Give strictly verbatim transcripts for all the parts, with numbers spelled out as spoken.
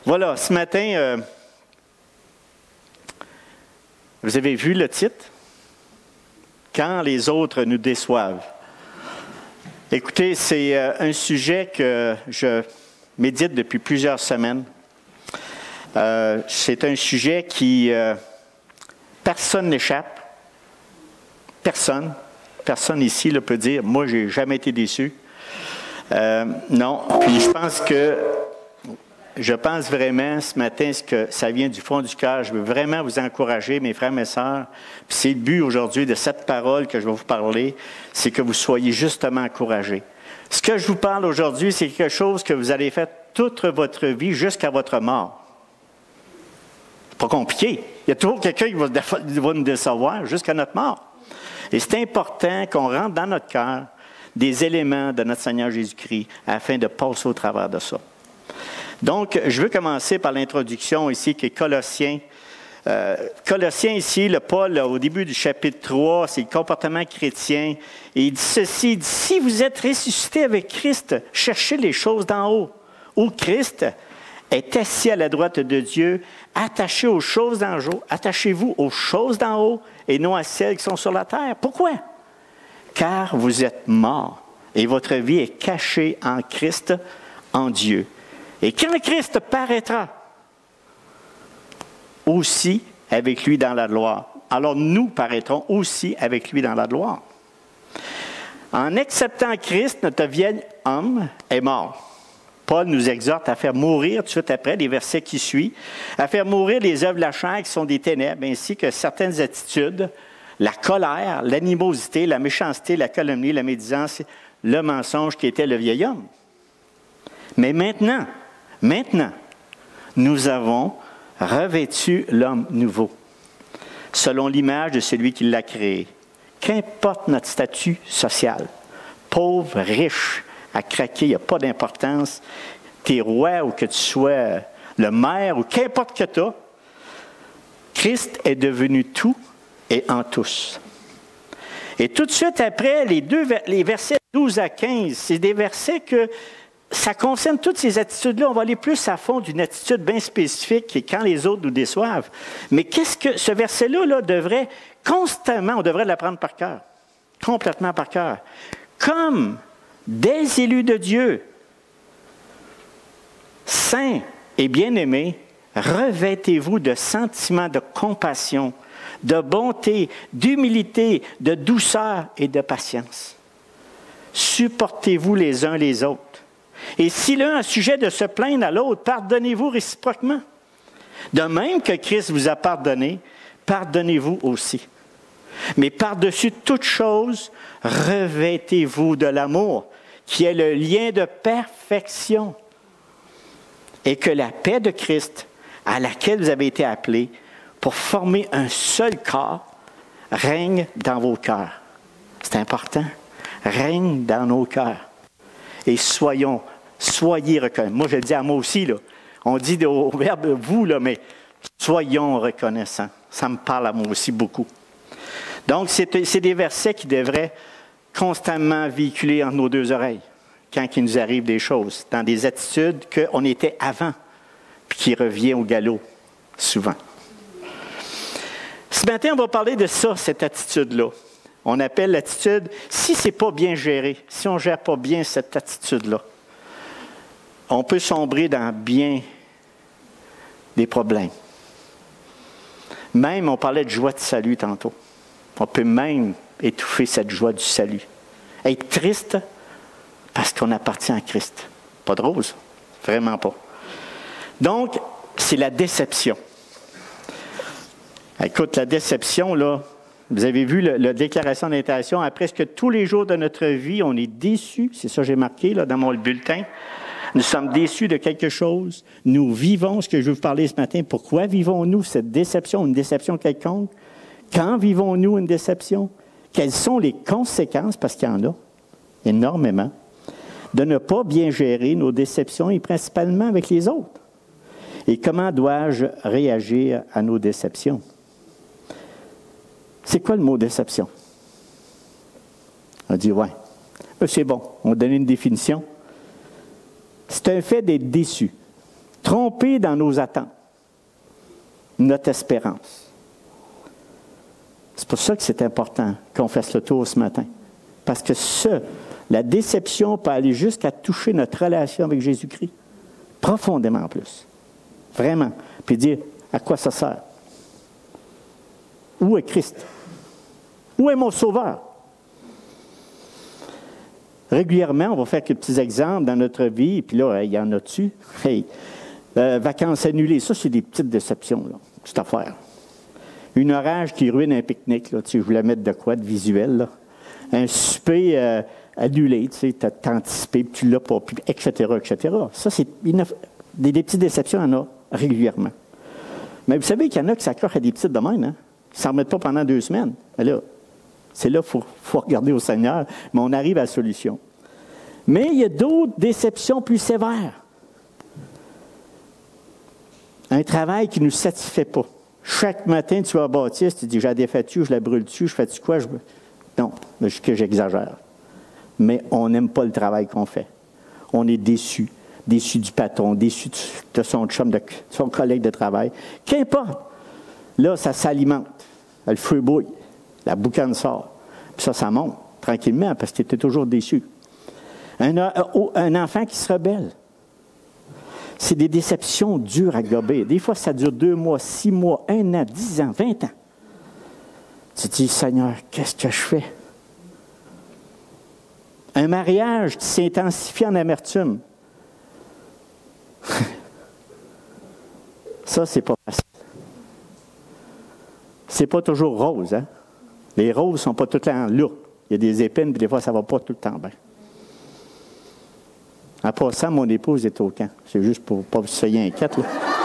Voilà, ce matin, euh, vous avez vu le titre? Quand les autres nous déçoivent. Écoutez, c'est euh, un sujet que je médite depuis plusieurs semaines. Euh, c'est un sujet qui... Euh, personne n'échappe. Personne. Personne ici là, peut dire, moi, j'ai jamais été déçu. Euh, non. Puis je pense que... Je pense vraiment ce matin que ça vient du fond du cœur. Je veux vraiment vous encourager, mes frères, mes sœurs. Puis c'est le but aujourd'hui de cette parole que je vais vous parler, c'est que vous soyez justement encouragés. Ce que je vous parle aujourd'hui, c'est quelque chose que vous allez faire toute votre vie jusqu'à votre mort. C'est pas compliqué. Il y a toujours quelqu'un qui va, va nous décevoir jusqu'à notre mort. Et c'est important qu'on rentre dans notre cœur des éléments de notre Seigneur Jésus-Christ afin de passer au travers de ça. Donc, je veux commencer par l'introduction ici qui est Colossiens. Euh, Colossiens ici, le Paul, là, au début du chapitre trois, c'est le comportement chrétien. Et il dit ceci, il dit, si vous êtes ressuscité avec Christ, cherchez les choses d'en haut, où Christ est assis à la droite de Dieu, attachez aux choses d'en haut, attachez-vous aux choses d'en haut et non à celles qui sont sur la terre. Pourquoi? Car vous êtes morts et votre vie est cachée en Christ, en Dieu. Et quand Christ paraîtra, aussi avec lui dans la gloire, alors nous paraîtrons aussi avec lui dans la gloire. En acceptant Christ, notre vieil homme est mort. Paul nous exhorte à faire mourir, tout de suite après, les versets qui suivent, à faire mourir les œuvres de la chair qui sont des ténèbres, ainsi que certaines attitudes, la colère, l'animosité, la méchanceté, la calomnie, la médisance, le mensonge qui était le vieil homme. Mais maintenant, Maintenant, nous avons revêtu l'homme nouveau, selon l'image de celui qui l'a créé. Qu'importe notre statut social, pauvre, riche, à craquer, il n'y a pas d'importance. Tu es roi ou que tu sois le maire ou qu'importe que tu as, Christ est devenu tout et en tous. Et tout de suite après, les, deux, les versets douze à quinze, c'est des versets que ça concerne toutes ces attitudes-là. On va aller plus à fond d'une attitude bien spécifique qui est quand les autres nous déçoivent. Mais qu'est-ce que ce verset-là là, devrait constamment, on devrait l'apprendre par cœur, complètement par cœur. Comme des élus de Dieu, saints et bien-aimés, revêtez-vous de sentiments de compassion, de bonté, d'humilité, de douceur et de patience. Supportez-vous les uns les autres. Et si l'un a sujet de se plaindre à l'autre, pardonnez-vous réciproquement. De même que Christ vous a pardonné, pardonnez-vous aussi. Mais par-dessus toute chose, revêtez-vous de l'amour, qui est le lien de perfection. Et que la paix de Christ, à laquelle vous avez été appelés, pour former un seul corps, règne dans vos cœurs. C'est important. Règne dans nos cœurs. Et soyons, soyez reconnaissants. Moi, je le dis à moi aussi, là. On dit au verbe « vous », là, mais soyons reconnaissants. Ça me parle à moi aussi beaucoup. Donc, c'est, c'est des versets qui devraient constamment véhiculer entre nos deux oreilles quand il nous arrive des choses, dans des attitudes qu'on était avant, puis qui revient au galop, souvent. Ce matin, on va parler de ça, cette attitude-là. On appelle l'attitude, si ce n'est pas bien géré, si on ne gère pas bien cette attitude-là, on peut sombrer dans bien des problèmes. Même, on parlait de joie de salut tantôt. On peut même étouffer cette joie du salut. Être triste parce qu'on appartient à Christ. Pas drôle, ça. Vraiment pas. Donc, c'est la déception. Écoute, la déception, là, vous avez vu le, la déclaration d'intention, à presque tous les jours de notre vie, on est déçus. C'est ça que j'ai marqué là, dans mon bulletin. Nous sommes déçus de quelque chose. Nous vivons ce que je veux vous parler ce matin. Pourquoi vivons-nous cette déception, une déception quelconque? Quand vivons-nous une déception? Quelles sont les conséquences, parce qu'il y en a énormément, de ne pas bien gérer nos déceptions et principalement avec les autres? Et comment dois-je réagir à nos déceptions? C'est quoi le mot déception? On dit, ouais, c'est bon, on va donner une définition. C'est un fait d'être déçu. trompés dans nos attentes, notre espérance. C'est pour ça que c'est important qu'on fasse le tour ce matin. Parce que ce, la déception peut aller jusqu'à toucher notre relation avec Jésus-Christ, profondément en plus. Vraiment. Puis dire, à quoi ça sert? Où est Christ? Où est mon Sauveur? Régulièrement, on va faire quelques petits exemples dans notre vie, puis là, il y en a dessus. Hey, euh, vacances annulées, ça, c'est des petites déceptions, là, toute affaire. Une orage qui ruine un pique-nique, là, tu sais, je voulais mettre de quoi de visuel, là. Un souper euh, annulé, tu sais, tu as anticipé, puis tu l'as pas, puis, et cetera, et cetera. Ça, c'est une, des, des petites déceptions, il y en a régulièrement. Mais vous savez qu'il y en a qui s'accrochent à des petites de même, hein? Ils ne s'en remettent pas pendant deux semaines. Mais là, c'est là qu'il faut, faut regarder au Seigneur, mais on arrive à la solution. Mais il y a d'autres déceptions plus sévères. Un travail qui ne nous satisfait pas. Chaque matin, tu vas à bâtir, tu dis, j'ai la défaiture, je la brûle dessus, je fais-tu quoi? Je... Non, c'est que j'exagère. Mais on n'aime pas le travail qu'on fait. On est déçu. Déçu du patron, déçu de son chum, de son collègue de travail. Qu'importe. Là, ça s'alimente. Le feu bouille. La boucane sort. Puis ça, ça monte tranquillement parce que tu étais toujours déçu. Un, un enfant qui se rebelle. C'est des déceptions dures à gober. Des fois, ça dure deux mois, six mois, un an, dix ans, vingt ans. Tu te dis, Seigneur, qu'est-ce que je fais? Un mariage qui s'intensifie en amertume. Ça, c'est pas facile. C'est pas toujours rose, hein? Les roses ne sont pas tout le temps lourdes. Il y a des épines, puis des fois, ça ne va pas tout le temps bien. En passant, mon épouse est au camp. C'est juste pour ne pas vous soyez inquiète, là.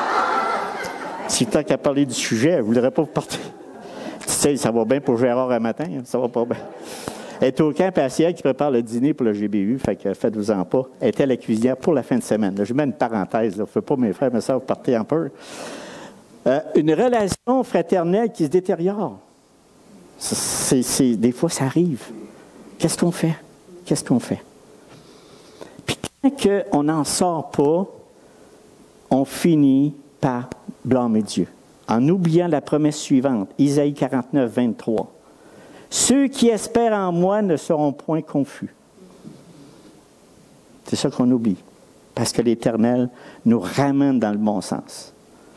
Si tant qu'à parler du sujet, elle ne voudrait pas vous partir. Tu sais, ça va bien pour Gérard un matin, hein? Ça va pas bien. Elle est au camp, puis c'est elle qui prépare le dîner pour le G B U, fait que faites-vous-en pas. Elle était à la cuisinière pour la fin de semaine. Là, je mets une parenthèse, là. Je ne fais pas mes frères, mais ça, vous partez un peu. Euh, une relation fraternelle qui se détériore. C'est, c'est, des fois, ça arrive. Qu'est-ce qu'on fait? Qu'est-ce qu'on fait? Puis quand on n'en sort pas, on finit par blâmer Dieu. En oubliant la promesse suivante, Isaïe quarante-neuf, vingt-trois. Ceux qui espèrent en moi ne seront point confus. C'est ça qu'on oublie. Parce que l'Éternel nous ramène dans le bon sens.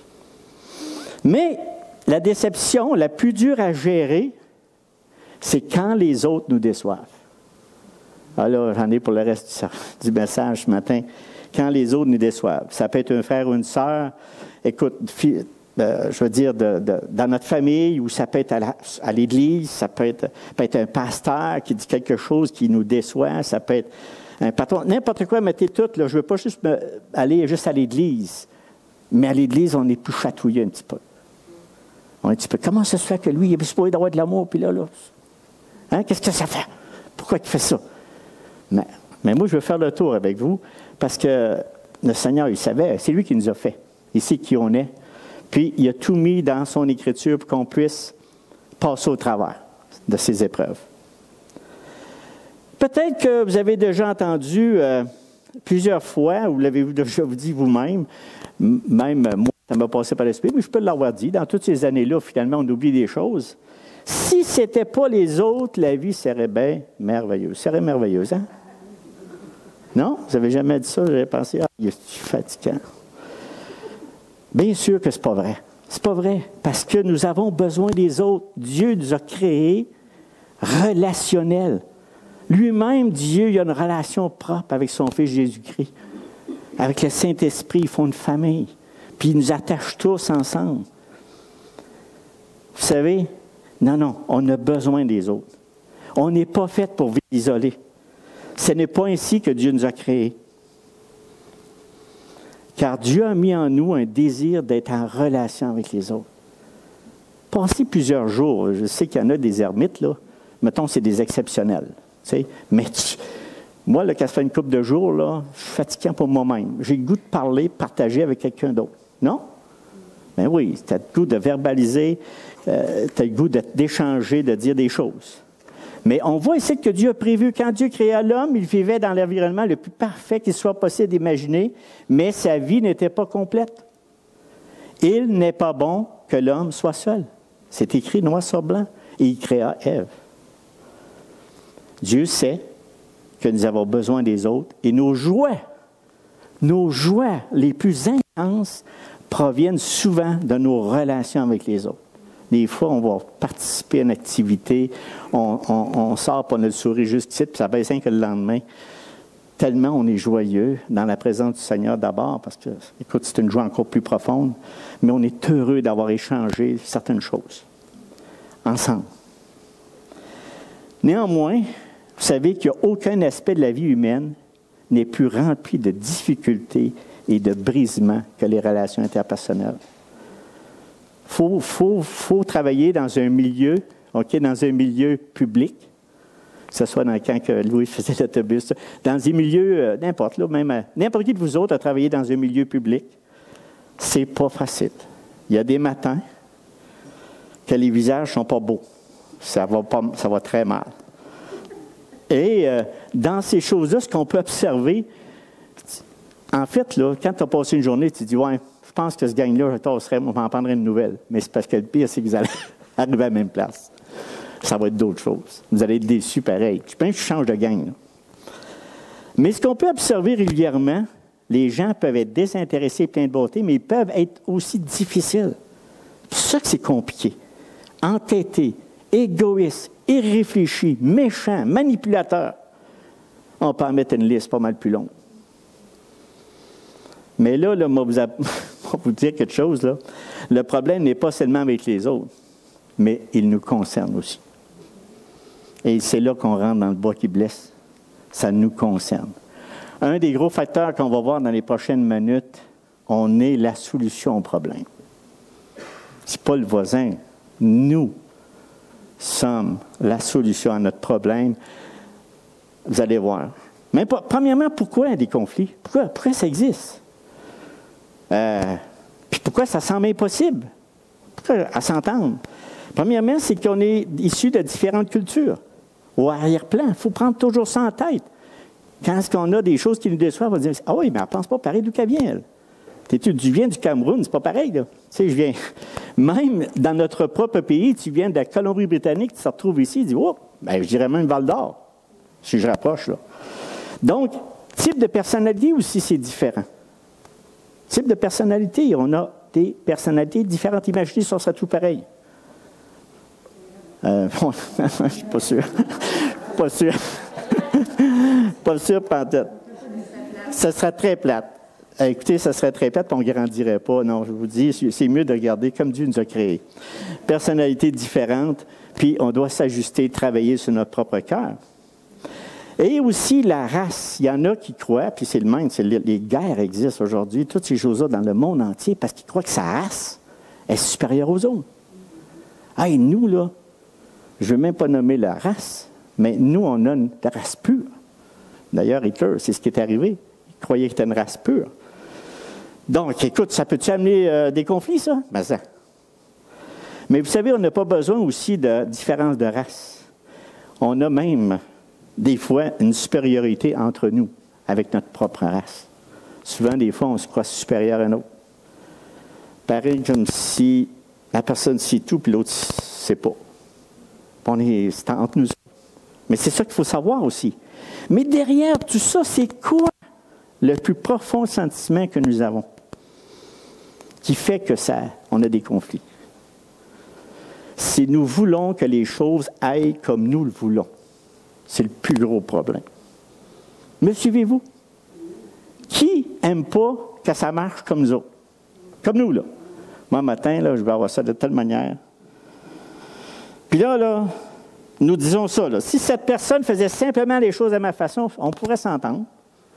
Mais la déception la plus dure à gérer, c'est quand les autres nous déçoivent. Alors, j'en ai pour le reste du message ce matin. Quand les autres nous déçoivent. Ça peut être un frère ou une sœur. Écoute, euh, je veux dire, de, de, dans notre famille, ou ça peut être à, la, à l'église, ça peut être, peut être un pasteur qui dit quelque chose qui nous déçoit, ça peut être un patron, n'importe quoi, mettez tout. Là, je ne veux pas juste me, aller juste à l'église. Mais à l'église, on est plus chatouillé un petit peu. On est un petit peu, comment ça se fait que lui, il est supposé d'avoir de l'amour, puis là, là. Hein? Qu'est-ce que ça fait? Pourquoi il fait ça? Mais, mais moi, je veux faire le tour avec vous, parce que le Seigneur, il savait, c'est lui qui nous a fait. Il sait qui on est. Puis, il a tout mis dans son Écriture pour qu'on puisse passer au travers de ces épreuves. Peut-être que vous avez déjà entendu euh, plusieurs fois, ou l'avez-vous déjà dit vous-même, même moi, ça m'a passé par l'esprit, mais je peux l'avoir dit, dans toutes ces années-là, finalement, on oublie des choses. Si ce n'était pas les autres, la vie serait bien merveilleuse. Serait merveilleuse, hein? Non? Vous n'avez jamais dit ça? J'avais pensé, ah, il est fatigant. Bien sûr que ce n'est pas vrai. Ce n'est pas vrai, parce que nous avons besoin des autres. Dieu nous a créés relationnels. Lui-même, Dieu, il a une relation propre avec son Fils Jésus-Christ. Avec le Saint-Esprit, ils font une famille. Puis ils nous attachent tous ensemble. Vous savez, non, non, on a besoin des autres. On n'est pas fait pour vivre isolé. Ce n'est pas ainsi que Dieu nous a créés. Car Dieu a mis en nous un désir d'être en relation avec les autres. Passez plusieurs jours, je sais qu'il y en a des ermites, là. Mettons, c'est des exceptionnels. Tu sais, mais tu, moi, là, quand ça fait une couple de jours, là, je suis fatiguant pour moi-même. J'ai le goût de parler, partager avec quelqu'un d'autre. Non? Ben oui, tu as le goût de verbaliser, euh, tu as le goût de, d'échanger, de dire des choses. Mais on voit ici que Dieu a prévu, quand Dieu créa l'homme, il vivait dans l'environnement le plus parfait qu'il soit possible d'imaginer, mais sa vie n'était pas complète. Il n'est pas bon que l'homme soit seul. C'est écrit noir sur blanc. Et il créa Ève. Dieu sait que nous avons besoin des autres et nos joies, nos joies les plus intenses proviennent souvent de nos relations avec les autres. Des fois, on va participer à une activité, on, on, on sort pour notre sourire jusqu'ici, puis ça baisse rien que le lendemain. Tellement on est joyeux dans la présence du Seigneur d'abord, parce que, écoute, c'est une joie encore plus profonde, mais on est heureux d'avoir échangé certaines choses ensemble. Néanmoins, vous savez qu'il n'y a aucun aspect de la vie humaine n'est plus rempli de difficultés et de brisements que les relations interpersonnelles. Il faut, faut, faut travailler dans un milieu, OK, dans un milieu public, que ce soit dans le camp que Louis faisait l'autobus, dans des milieux, euh, n'importe, là, même, euh, n'importe qui de vous autres a travaillé dans un milieu public, c'est pas facile. Il y a des matins que les visages ne sont pas beaux. Ça va, pas, ça va très mal. Et euh, dans ces choses-là, ce qu'on peut observer, en fait, là, quand tu as passé une journée, tu te dis, ouais, je pense que ce gang-là, je tasserais, on m'en prendrait une nouvelle. Mais c'est parce que le pire, c'est que vous allez arriver à la même place. Ça va être d'autres choses. Vous allez être déçus pareil. Je pense que je change de gang. Là. Mais ce qu'on peut observer régulièrement, les gens peuvent être désintéressés et pleins de beauté, mais ils peuvent être aussi difficiles. C'est ça que c'est compliqué. Entêtés, égoïstes, irréfléchis, méchants, manipulateurs. On peut en mettre une liste pas mal plus longue. Mais là, là moi, vous, a... vous dire quelque chose. Là. Le problème n'est pas seulement avec les autres, mais il nous concerne aussi. Et c'est là qu'on rentre dans le bas qui blesse. Ça nous concerne. Un des gros facteurs qu'on va voir dans les prochaines minutes, on est la solution au problème. C'est pas le voisin. Nous sommes la solution à notre problème. Vous allez voir. Mais premièrement, pourquoi des conflits? Pourquoi, pourquoi ça existe? Euh, puis pourquoi ça semble impossible? Pourquoi à s'entendre? Premièrement, c'est qu'on est issus de différentes cultures. Au arrière-plan, il faut prendre toujours ça en tête. Quand est-ce qu'on a des choses qui nous déçoivent, on va dire, ah oui, mais elle ne pense pas pareil d'où qu'elle vient, elle. Tu viens du Cameroun, c'est pas pareil, là. Tu sais, je viens. Même dans notre propre pays, tu viens de la Colombie-Britannique, tu te retrouves ici, tu dis, oh, ben, je dirais même Val d'Or, si je rapproche, là. Donc, type de personnalité aussi, c'est différent. Type de personnalité, on a des personnalités différentes. Imaginez si on serait tout pareil. Euh, bon, je ne suis pas sûr. pas sûr. pas sûr, peut-être. Ça serait très plate. Euh, écoutez, ça serait très plate, on ne grandirait pas. Non, je vous dis, c'est mieux de regarder comme Dieu nous a créés. Personnalités différentes, puis on doit s'ajuster, travailler sur notre propre cœur. Et aussi la race. Il y en a qui croient, puis c'est le même, c'est les, les guerres existent aujourd'hui, toutes ces choses-là dans le monde entier, parce qu'ils croient que sa race est supérieure aux autres. Ah, et nous, là, je ne veux même pas nommer la race, mais nous, on a une race pure. D'ailleurs, Hitler, c'est ce qui est arrivé. Il croyait que c'était une race pure. Donc, écoute, ça peut-tu amener euh, des conflits, ça? Ben ça. Mais vous savez, on n'a pas besoin aussi de différence de race. On a même, des fois, une supériorité entre nous, avec notre propre race. Souvent, des fois, on se croit supérieur à un autre. Pareil comme si la personne sait tout, puis l'autre ne sait pas. On est, c'est entre nous. Mais c'est ça qu'il faut savoir aussi. Mais derrière tout ça, c'est quoi le plus profond sentiment que nous avons qui fait que ça, on a des conflits? C'est nous voulons que les choses aillent comme nous le voulons. C'est le plus gros problème. Me suivez-vous? Qui n'aime pas que ça marche comme nous autres? Comme nous, là. Moi, matin, là, je vais avoir ça de telle manière. Puis là, là, nous disons ça, là. Si cette personne faisait simplement les choses à ma façon, on pourrait s'entendre.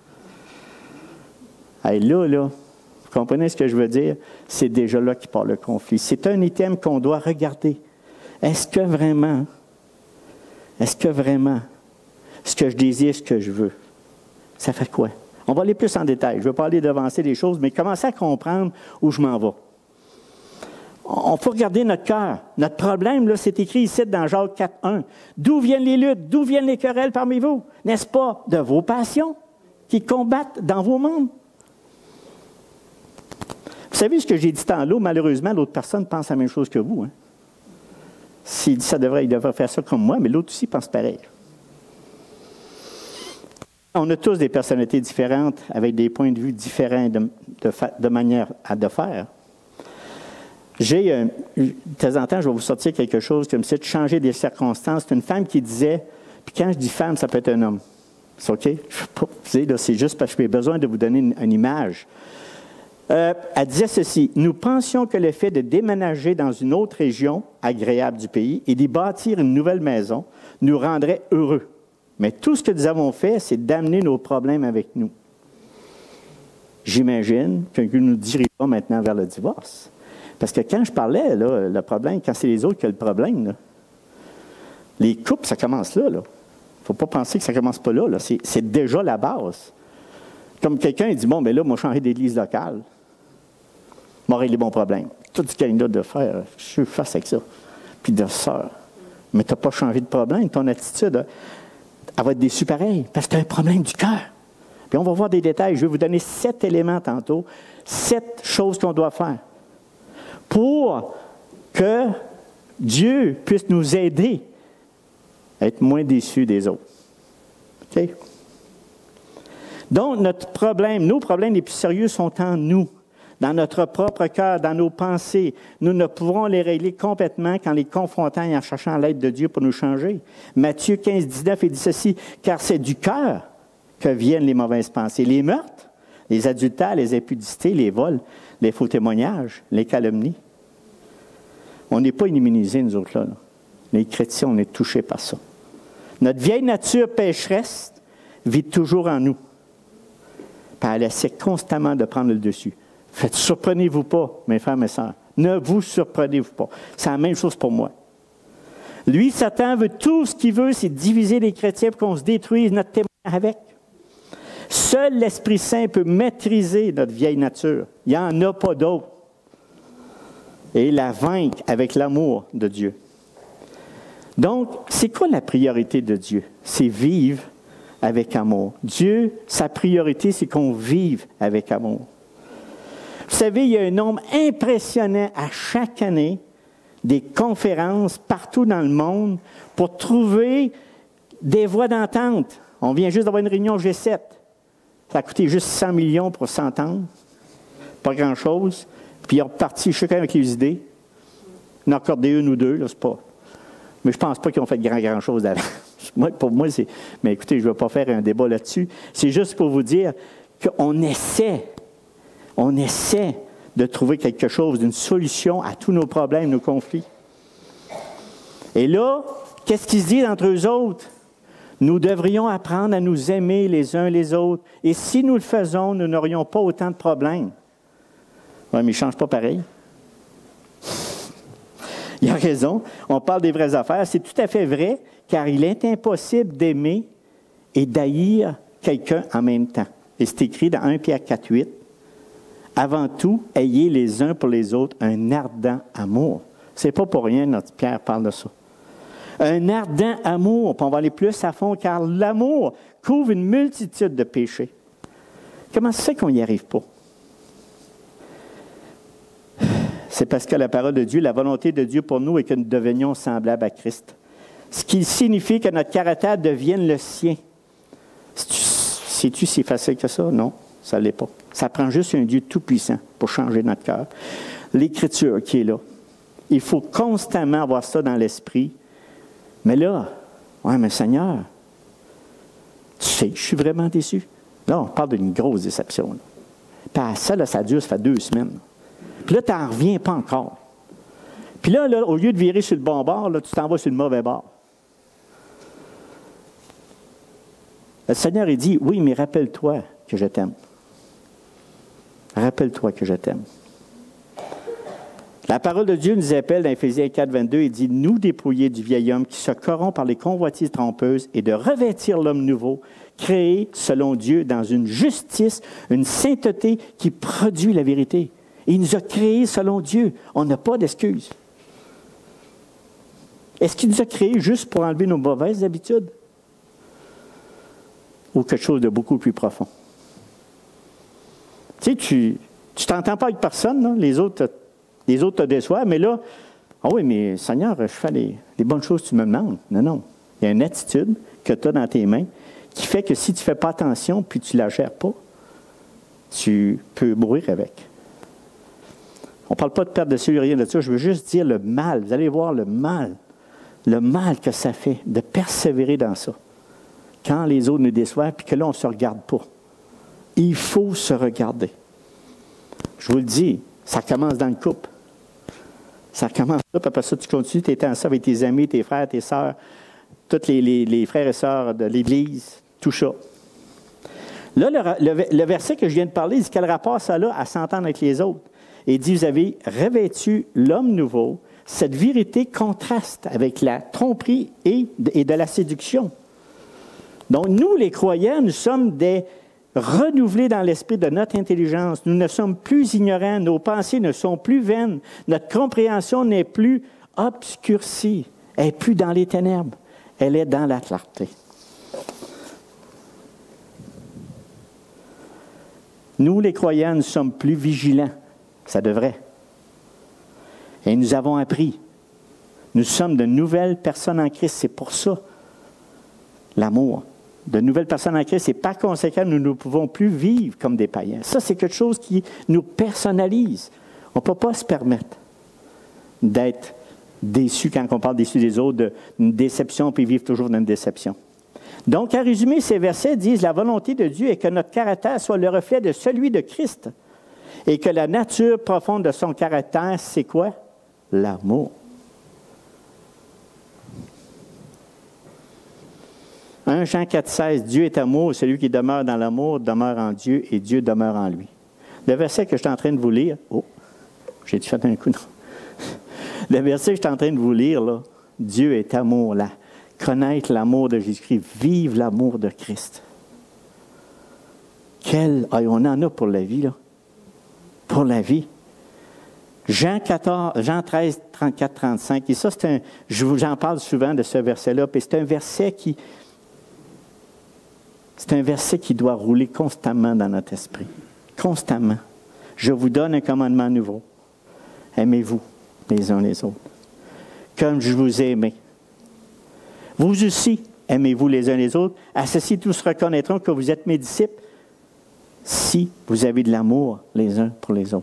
Et là, là, vous comprenez ce que je veux dire? C'est déjà là qu'il part le conflit. C'est un item qu'on doit regarder. Est-ce que vraiment, est-ce que vraiment, ce que je désire, ce que je veux, ça fait quoi? On va aller plus en détail. Je ne veux pas aller devancer les choses, mais commencer à comprendre où je m'en vais. On faut regarder notre cœur. Notre problème, là, c'est écrit ici dans Jacques quatre, un. D'où viennent les luttes? D'où viennent les querelles parmi vous? N'est-ce pas de vos passions qui combattent dans vos membres? Vous savez ce que j'ai dit tantôt? Malheureusement, l'autre personne pense la même chose que vous. Hein? S'il dit ça devrait, il devrait faire ça comme moi, mais l'autre aussi pense pareil. On a tous des personnalités différentes, avec des points de vue différents de, de, de manière à de faire. J'ai, euh, de temps en temps, je vais vous sortir quelque chose comme ça, de changer des circonstances. C'est une femme qui disait, puis quand je dis femme, ça peut être un homme. C'est OK? Je ne sais pas, vous savez, là, c'est juste parce que j'ai besoin de vous donner une, une image. Euh, elle disait ceci, « Nous pensions que le fait de déménager dans une autre région agréable du pays et d'y bâtir une nouvelle maison nous rendrait heureux. Mais tout ce que nous avons fait, c'est d'amener nos problèmes avec nous. » J'imagine que nous nous dirigeons maintenant vers le divorce. Parce que quand je parlais, là, le problème, quand c'est les autres qui ont le problème, là, les couples, ça commence là. Il ne faut pas penser que ça ne commence pas là. là. C'est, c'est déjà la base. Comme quelqu'un dit, bon, bien là, moi, je changerai d'église locale. M'aurait les bons problèmes. Tout ce qu'il y a de faire, je suis face avec ça. Puis de sœur. Mais tu n'as pas changé de problème. Ton attitude, elle va être déçue pareil. Parce que tu as un problème du cœur. Puis on va voir des détails. Je vais vous donner sept éléments tantôt. Sept choses qu'on doit faire. Pour que Dieu puisse nous aider à être moins déçus des autres. OK? Donc, notre problème, nos problèmes les plus sérieux sont en nous, dans notre propre cœur, dans nos pensées. Nous ne pouvons les régler complètement qu'en les confrontant et en cherchant l'aide de Dieu pour nous changer. Matthieu quinze, dix-neuf, il dit ceci, « Car c'est du cœur que viennent les mauvaises pensées, les meurtres, les adultères, les impudicités, les vols, les faux témoignages, les calomnies. » On n'est pas immunisés, nous autres, là, là. Les chrétiens, on est touchés par ça. Notre vieille nature pécheresse vit toujours en nous. Puis elle essaie constamment de prendre le dessus. Faites, surprenez-vous pas, mes frères, mes sœurs. Ne vous surprenez-vous pas. C'est la même chose pour moi. Lui, Satan, veut tout ce qu'il veut, c'est diviser les chrétiens pour qu'on se détruise notre témoin avec. Seul l'Esprit Saint peut maîtriser notre vieille nature. Il n'y en a pas d'autre. Et la vaincre avec l'amour de Dieu. Donc, c'est quoi la priorité de Dieu? C'est vivre avec amour. Dieu, sa priorité, c'est qu'on vive avec amour. Vous savez, il y a un nombre impressionnant à chaque année des conférences partout dans le monde pour trouver des voies d'entente. On vient juste d'avoir une réunion G sept. Ça a coûté juste cent millions pour s'entendre. Pas grand-chose. Puis ils ont reparti chacun avec les idées. Il en a accordé une ou deux, là, c'est pas. Mais je ne pense pas qu'ils ont fait grand, grand chose avant. Moi, pour moi, c'est. Mais écoutez, je ne vais pas faire un débat là-dessus. C'est juste pour vous dire qu'on essaie, on essaie de trouver quelque chose, d'une solution à tous nos problèmes, nos conflits. Et là, qu'est-ce qu'ils se disent entre eux autres? Nous devrions apprendre à nous aimer les uns les autres. Et si nous le faisons, nous n'aurions pas autant de problèmes. Oui, mais il ne change pas pareil. Il a raison. On parle des vraies affaires. C'est tout à fait vrai, car il est impossible d'aimer et d'haïr quelqu'un en même temps. Et c'est écrit dans un Pierre quatre, huit. Avant tout, ayez les uns pour les autres un ardent amour. Ce n'est pas pour rien, notre Pierre parle de ça. Un ardent amour, puis on va aller plus à fond, car l'amour couvre une multitude de péchés. Comment c'est qu'on n'y arrive pas? C'est parce que la parole de Dieu, la volonté de Dieu pour nous est que nous devenions semblables à Christ. Ce qui signifie que notre caractère devienne le sien. Sais-tu si facile que ça? Non, ça ne l'est pas. Ça prend juste un Dieu tout-puissant pour changer notre cœur. L'Écriture qui est là. Il faut constamment avoir ça dans l'esprit. Mais là, ouais, mais Seigneur, tu sais, je suis vraiment déçu. Là, on parle d'une grosse déception. Là. Puis ça, là, ça dure, ça fait deux semaines. Puis là, tu n'en reviens pas encore. Puis là, là, au lieu de virer sur le bon bord, là, tu t'en vas sur le mauvais bord. Le Seigneur, il dit, oui, mais rappelle-toi que je t'aime. Rappelle-toi que je t'aime. La parole de Dieu nous appelle dans Éphésiens quatre, vingt-deux, il dit, nous dépouiller du vieil homme qui se corrompt par les convoitises trompeuses et de revêtir l'homme nouveau, créé selon Dieu dans une justice, une sainteté qui produit la vérité. Il nous a créés selon Dieu. On n'a pas d'excuses. Est-ce qu'il nous a créés juste pour enlever nos mauvaises habitudes? Ou quelque chose de beaucoup plus profond? Tu sais, tu ne t'entends pas avec personne, là. Les autres, les autres te déçoivent, mais là, ah oui, mais Seigneur, je fais les, les bonnes choses que tu me demandes. Non, non. Il y a une attitude que tu as dans tes mains qui fait que si tu ne fais pas attention puis tu ne la gères pas, tu peux mourir avec. On ne parle pas de perte de cellule, rien de ça. Je veux juste dire le mal. Vous allez voir le mal. Le mal que ça fait de persévérer dans ça. Quand les autres nous déçoivent puis que là, on ne se regarde pas. Il faut se regarder. Je vous le dis, ça commence dans le couple. Ça commence là, puis après ça, tu continues, tu es en ça avec tes amis, tes frères, tes sœurs, tous les, les, les frères et sœurs de l'Église, tout ça. Là, le, le, le verset que je viens de parler, il dit quel rapport ça a à s'entendre avec les autres? Et il dit, vous avez revêtu l'homme nouveau. Cette vérité contraste avec la tromperie et, et de la séduction. Donc, nous, les croyants, nous sommes des renouvelés dans l'esprit de notre intelligence. Nous ne sommes plus ignorants, nos pensées ne sont plus vaines, notre compréhension n'est plus obscurcie, elle n'est plus dans les ténèbres, elle est dans la clarté. Nous, les croyants, nous sommes plus vigilants, ça devrait. Et nous avons appris. Nous sommes de nouvelles personnes en Christ, c'est pour ça l'amour. De nouvelles personnes en Christ, et par conséquent, nous ne pouvons plus vivre comme des païens. Ça, c'est quelque chose qui nous personnalise. On ne peut pas se permettre d'être déçu quand on parle déçu des autres, d'une déception, puis vivre toujours dans une déception. Donc, à résumer, ces versets disent, la volonté de Dieu est que notre caractère soit le reflet de celui de Christ, et que la nature profonde de son caractère, c'est quoi? L'amour. premier Jean quatre seize, Dieu est amour, celui qui demeure dans l'amour demeure en Dieu et Dieu demeure en lui. Le verset que je suis en train de vous lire, oh, j'ai-tu fait un coup, non? Le verset que je suis en train de vous lire, là, Dieu est amour, là. Connaître l'amour de Jésus-Christ, vivre l'amour de Christ. Quel, on en a pour la vie, là. Pour la vie. Jean, quatorze, Jean treize, trente-quatre, trente-cinq, et ça, c'est un, j'en parle souvent de ce verset-là, puis c'est un verset qui, c'est un verset qui doit rouler constamment dans notre esprit. Constamment. Je vous donne un commandement nouveau. Aimez-vous les uns les autres. Comme je vous ai aimé. Vous aussi, aimez-vous les uns les autres. À ceci, tous reconnaîtront que vous êtes mes disciples si vous avez de l'amour les uns pour les autres.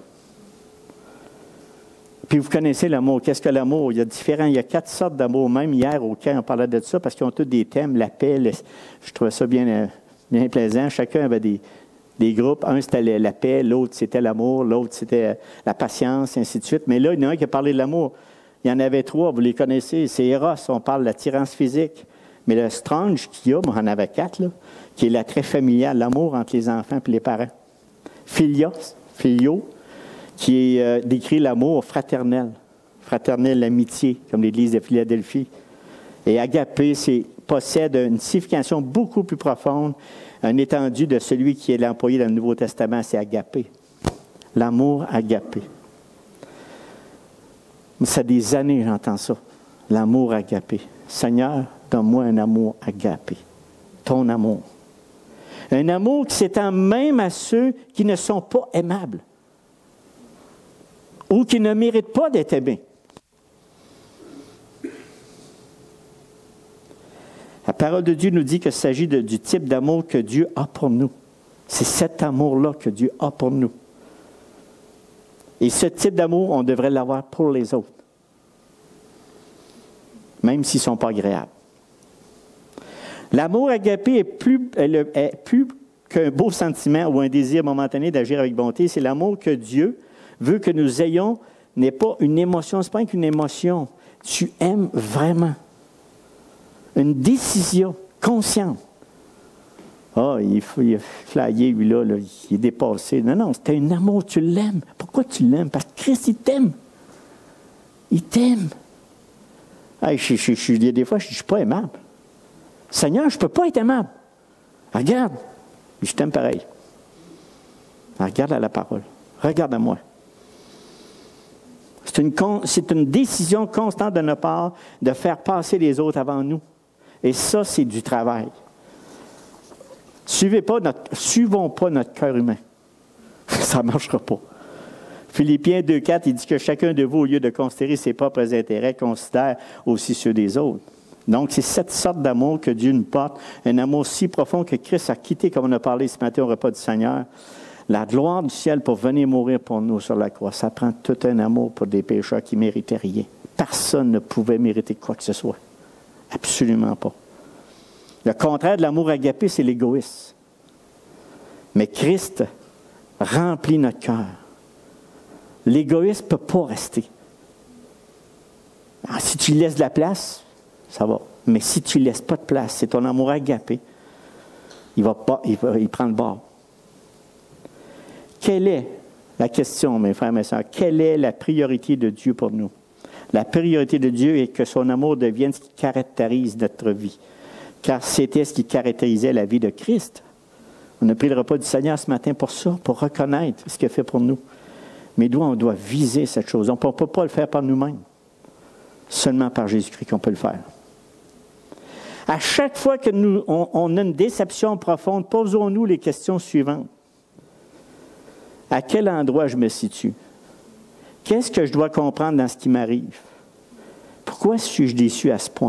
Puis vous connaissez l'amour. Qu'est-ce que l'amour? Il y a différents, il y a quatre sortes d'amour. Même hier, au camp, on parlait de ça parce qu'ils ont tous des thèmes, la paix. Le, je trouvais ça bien, bien plaisant. Chacun avait des, des groupes. Un, c'était la paix, l'autre, c'était l'amour, l'autre, c'était la patience, et ainsi de suite. Mais là, il y en a un qui a parlé de l'amour. Il y en avait trois, vous les connaissez. C'est Eros, on parle de l'attirance physique. Mais le strange qu'il y a, moi, j'en avais quatre, là, qui est l'attrait familial, l'amour entre les enfants et les parents. Philios, filio, qui est, euh, décrit l'amour fraternel. Fraternel, l'amitié, comme l'Église de Philadelphie. Et agapé, c'est, possède une signification beaucoup plus profonde, un étendu de celui qui est l'employé dans le Nouveau Testament, c'est agapé. L'amour agapé. Ça fait des années que j'entends ça. L'amour agapé. Seigneur, donne-moi un amour agapé. Ton amour. Un amour qui s'étend même à ceux qui ne sont pas aimables ou qui ne méritent pas d'être aimés. La parole de Dieu nous dit qu'il s'agit de, du type d'amour que Dieu a pour nous. C'est cet amour-là que Dieu a pour nous. Et ce type d'amour, on devrait l'avoir pour les autres. Même s'ils ne sont pas agréables. L'amour agapé est plus, est plus qu'un beau sentiment ou un désir momentané d'agir avec bonté. C'est l'amour que Dieu veut que nous ayons, n'est pas une émotion, ce n'est pas qu'une émotion. Tu aimes vraiment. Une décision consciente. Ah, oh, il, il est flyé, lui-là, là, il est dépassé. Non, non, c'était un amour, tu l'aimes. Pourquoi tu l'aimes? Parce que Christ, il t'aime. Il t'aime. Hey, je, je, je, il y a des fois, je ne suis pas aimable. Seigneur, je ne peux pas être aimable. Regarde, je t'aime pareil. Regarde à la parole. Regarde à moi. C'est une, c'est une décision constante de notre part de faire passer les autres avant nous. Et ça, c'est du travail. Suivez pas notre, suivons pas notre cœur humain. Ça ne marchera pas. Philippiens deux quatre, il dit que chacun de vous, au lieu de considérer ses propres intérêts, considère aussi ceux des autres. Donc, c'est cette sorte d'amour que Dieu nous porte, un amour si profond que Christ a quitté, comme on a parlé ce matin au repas du Seigneur, la gloire du ciel pour venir mourir pour nous sur la croix. Ça prend tout un amour pour des pécheurs qui ne méritaient rien. Personne ne pouvait mériter quoi que ce soit. Absolument pas. Le contraire de l'amour agapé, c'est l'égoïsme. Mais Christ remplit notre cœur. L'égoïsme ne peut pas rester. Alors, si tu lui laisses de la place, ça va. Mais si tu ne laisses pas de place, c'est ton amour agapé, il va pas, il va, il prend le bord. Quelle est la question, mes frères et mes sœurs? Quelle est la priorité de Dieu pour nous? La priorité de Dieu est que son amour devienne ce qui caractérise notre vie. Car c'était ce qui caractérisait la vie de Christ. On a pris le repas du Seigneur ce matin pour ça, pour reconnaître ce qu'il a fait pour nous. Mais nous, on doit viser cette chose. On ne peut pas le faire par nous-mêmes. Seulement par Jésus-Christ qu'on peut le faire. À chaque fois que nous, on, on a une déception profonde, posons-nous les questions suivantes. À quel endroit je me situe? Qu'est-ce que je dois comprendre dans ce qui m'arrive? Pourquoi suis-je déçu à ce point?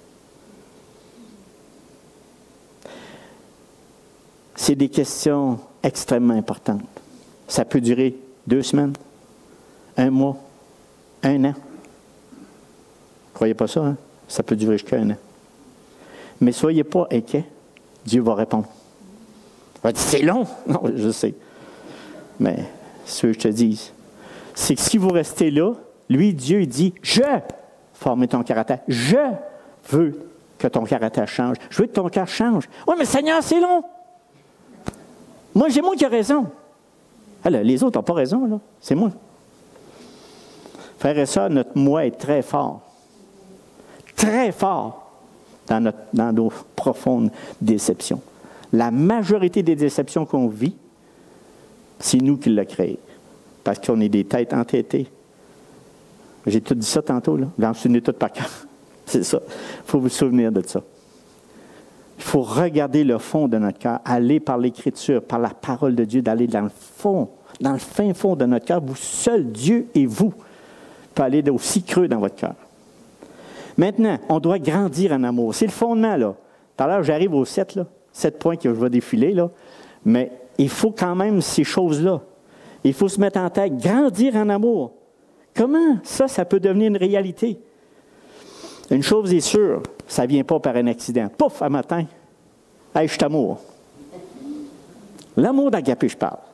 C'est des questions extrêmement importantes. Ça peut durer deux semaines, un mois, un an. Vous ne croyez pas ça, hein? Ça peut durer jusqu'à un an. Mais soyez pas inquiets, Dieu va répondre. Il va dire, c'est long. Non, je sais. Mais ce que je te dis, c'est que si vous restez là, lui, Dieu, il dit, je veux former ton caractère. Je veux que ton caractère change. Je veux que ton cœur change. Oui, mais Seigneur, c'est long. Moi, j'ai moi qui ai raison. Alors, les autres n'ont pas raison, là. C'est moi. Frères et sœurs, notre moi est très fort. Très fort dans, notre, dans nos profondes déceptions. La majorité des déceptions qu'on vit, c'est nous qui l'avons créé. Parce qu'on est des têtes entêtées. J'ai tout dit ça tantôt, là. Vous en souvenez tout par cœur. C'est ça. Il faut vous souvenir de ça. Il faut regarder le fond de notre cœur, aller par l'Écriture, par la parole de Dieu, d'aller dans le fond, dans le fin fond de notre cœur. Vous seul, Dieu et vous, pouvez aller aussi creux dans votre cœur. Maintenant, on doit grandir en amour. C'est le fondement, là. Tout à l'heure, j'arrive au sept, là. Sept points que je vais défiler, là. Mais il faut quand même ces choses-là. Il faut se mettre en tête, grandir en amour. Comment ça, ça peut devenir une réalité? Une chose est sûre, ça ne vient pas par un accident. Pouf, un matin, hey, je t'amour. L'amour d'agapé, je parle.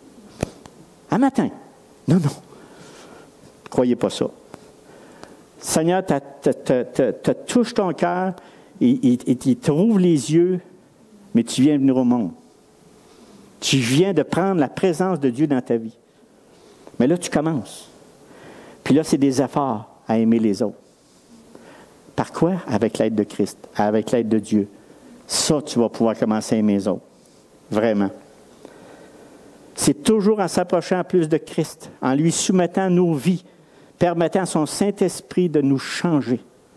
Un matin. Non, non. Croyez pas ça. Seigneur, tu touches ton cœur, il te rouvre les yeux, mais tu viens venir au monde. Tu viens de prendre la présence de Dieu dans ta vie. Mais là, tu commences. Puis là, c'est des efforts à aimer les autres. Par quoi? Avec l'aide de Christ, avec l'aide de Dieu. Ça, tu vas pouvoir commencer à aimer les autres. Vraiment. C'est toujours en s'approchant plus de Christ, en lui soumettant nos vies, permettant à son Saint-Esprit de nous changer.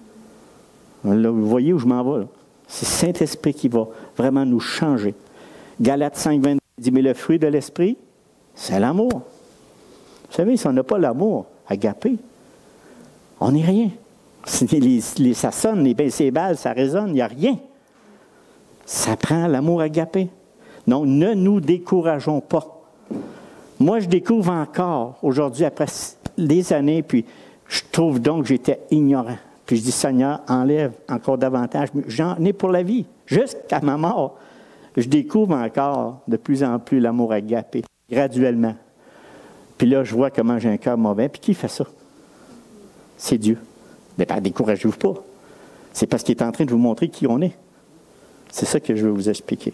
Là, vous voyez où je m'en vais, là? C'est le Saint-Esprit qui va vraiment nous changer. Galates cinq, vingt dit, mais le fruit de l'Esprit, c'est l'amour. Vous savez, si on n'a pas l'amour, agapé, on n'est rien. Les, les, ça sonne, les, ces balles, ça résonne, il n'y a rien. Ça prend l'amour agapé. Donc, ne nous décourageons pas. Moi, je découvre encore, aujourd'hui, après des années, puis je trouve donc que j'étais ignorant. Puis je dis, Seigneur, enlève encore davantage. J'en ai pour la vie, jusqu'à ma mort. Je découvre encore de plus en plus l'amour agapé, graduellement. Puis là, je vois comment j'ai un cœur mauvais. Puis qui fait ça? C'est Dieu. Mais ben, découragez-vous pas. C'est parce qu'il est en train de vous montrer qui on est. C'est ça que je veux vous expliquer.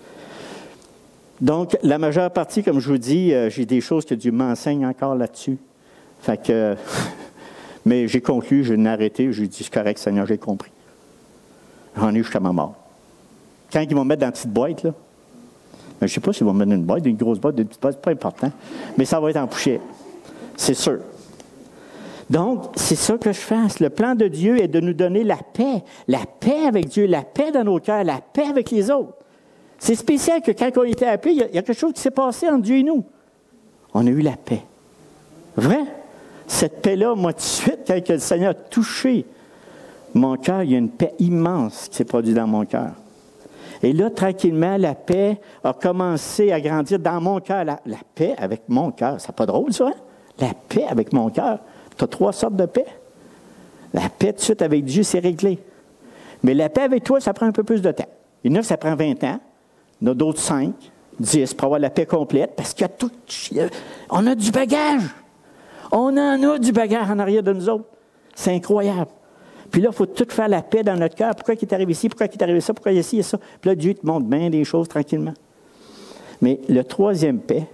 Donc, la majeure partie, comme je vous dis, euh, j'ai des choses que Dieu m'enseigne encore là-dessus. Fait que, mais j'ai conclu, je n'ai arrêté, je lui ai dit, c'est correct, Seigneur, j'ai compris. J'en ai jusqu'à ma mort. Quand ils vont me mettre dans une petite boîte, là, je ne sais pas s'ils vont me mettre dans une boîte, une grosse boîte, une petite boîte, c'est pas important, mais ça va être en poussière. C'est sûr. Donc, c'est ça que je fasse. Le plan de Dieu est de nous donner la paix. La paix avec Dieu, la paix dans nos cœurs, la paix avec les autres. C'est spécial que quand on a été appelés, il y a, il y a quelque chose qui s'est passé entre Dieu et nous. On a eu la paix. Vrai? Cette paix-là, moi, tout de suite, quand le Seigneur a touché mon cœur, il y a une paix immense qui s'est produite dans mon cœur. Et là, tranquillement, la paix a commencé à grandir dans mon cœur. La, la paix avec mon cœur, c'est pas drôle, ça, hein? La paix avec mon cœur. Tu as trois sortes de paix. La paix, tout de suite, avec Dieu, c'est réglé. Mais la paix avec toi, ça prend un peu plus de temps. Il y en a, ça prend vingt ans. Il y en a d'autres cinq, dix, pour avoir la paix complète, parce qu'il y a tout... On a du bagage. On en a du bagage en arrière de nous autres. C'est incroyable. Puis là, il faut tout faire la paix dans notre cœur. Pourquoi il est arrivé ici? Pourquoi il est arrivé ça? Pourquoi il y a ci et ça? Puis là, Dieu te montre bien des choses tranquillement. Mais le troisième paix,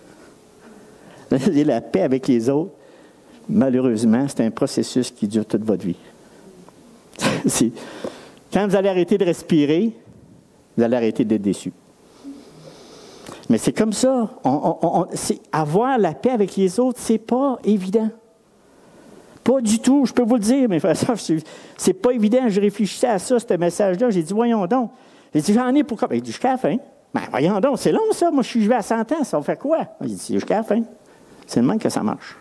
c'est la paix avec les autres. Malheureusement, c'est un processus qui dure toute votre vie. C'est, quand vous allez arrêter de respirer, vous allez arrêter d'être déçu. Mais c'est comme ça. On, on, on, c'est, avoir la paix avec les autres, c'est pas évident. Pas du tout, je peux vous le dire, mes frères, c'est pas évident. Je réfléchissais à ça, ce message-là. J'ai dit, voyons donc. J'ai dit, j'en ai pour quoi? Il dit, jusqu'à la fin. Ben, voyons donc, c'est long, ça. Moi, je suis à cent ans, ça va faire quoi? Il dit, jusqu'à la fin. C'est le même que ça marche.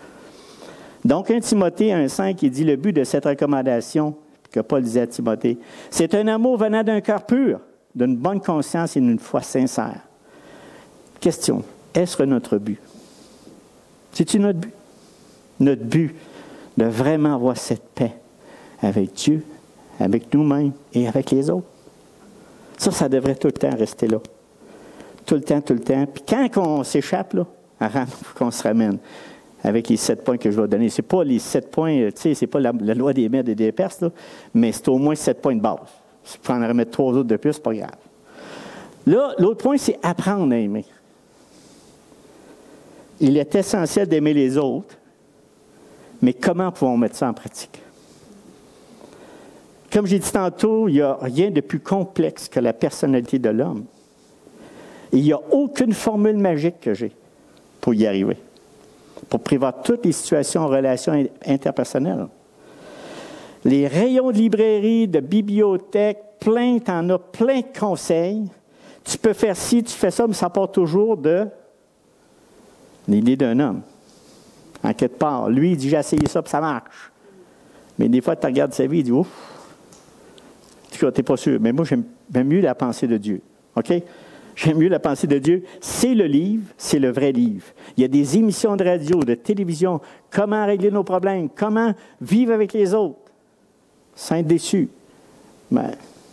Donc, un Timothée un cinq, il dit, le but de cette recommandation, que Paul disait à Timothée, c'est un amour venant d'un cœur pur, d'une bonne conscience et d'une foi sincère. Question, est-ce notre but? C'est-tu notre but? Notre but de vraiment avoir cette paix avec Dieu, avec nous-mêmes et avec les autres. Ça, ça devrait tout le temps rester là. Tout le temps, tout le temps. Puis quand on s'échappe, là, il faut qu'on se ramène avec les sept points que je vais donner. Ce n'est pas les sept points, tu sais, ce n'est pas la, la loi des Mèdes et des Perses, là, mais c'est au moins sept points de base. Si tu en remettre trois autres de plus, ce n'est pas grave. Là, l'autre point, c'est apprendre à aimer. Il est essentiel d'aimer les autres, mais comment pouvons-nous mettre ça en pratique? Comme j'ai dit tantôt, il n'y a rien de plus complexe que la personnalité de l'homme. Et il n'y a aucune formule magique que j'ai pour y arriver, pour prévoir toutes les situations en relation interpersonnelles. Les rayons de librairie, de bibliothèque, plein, tu en as plein de conseils. Tu peux faire ci, tu fais ça, mais ça part toujours de l'idée d'un homme. En quelque part, lui, il dit, j'ai essayé ça, puis ça marche. Mais des fois, tu regardes sa vie, il dit, ouf, tu n'es pas sûr. Mais moi, j'aime mieux la pensée de Dieu. OK? J'aime mieux la pensée de Dieu. C'est le livre, c'est le vrai livre. Il y a des émissions de radio, de télévision, comment régler nos problèmes, comment vivre avec les autres, sans être déçu. Ben,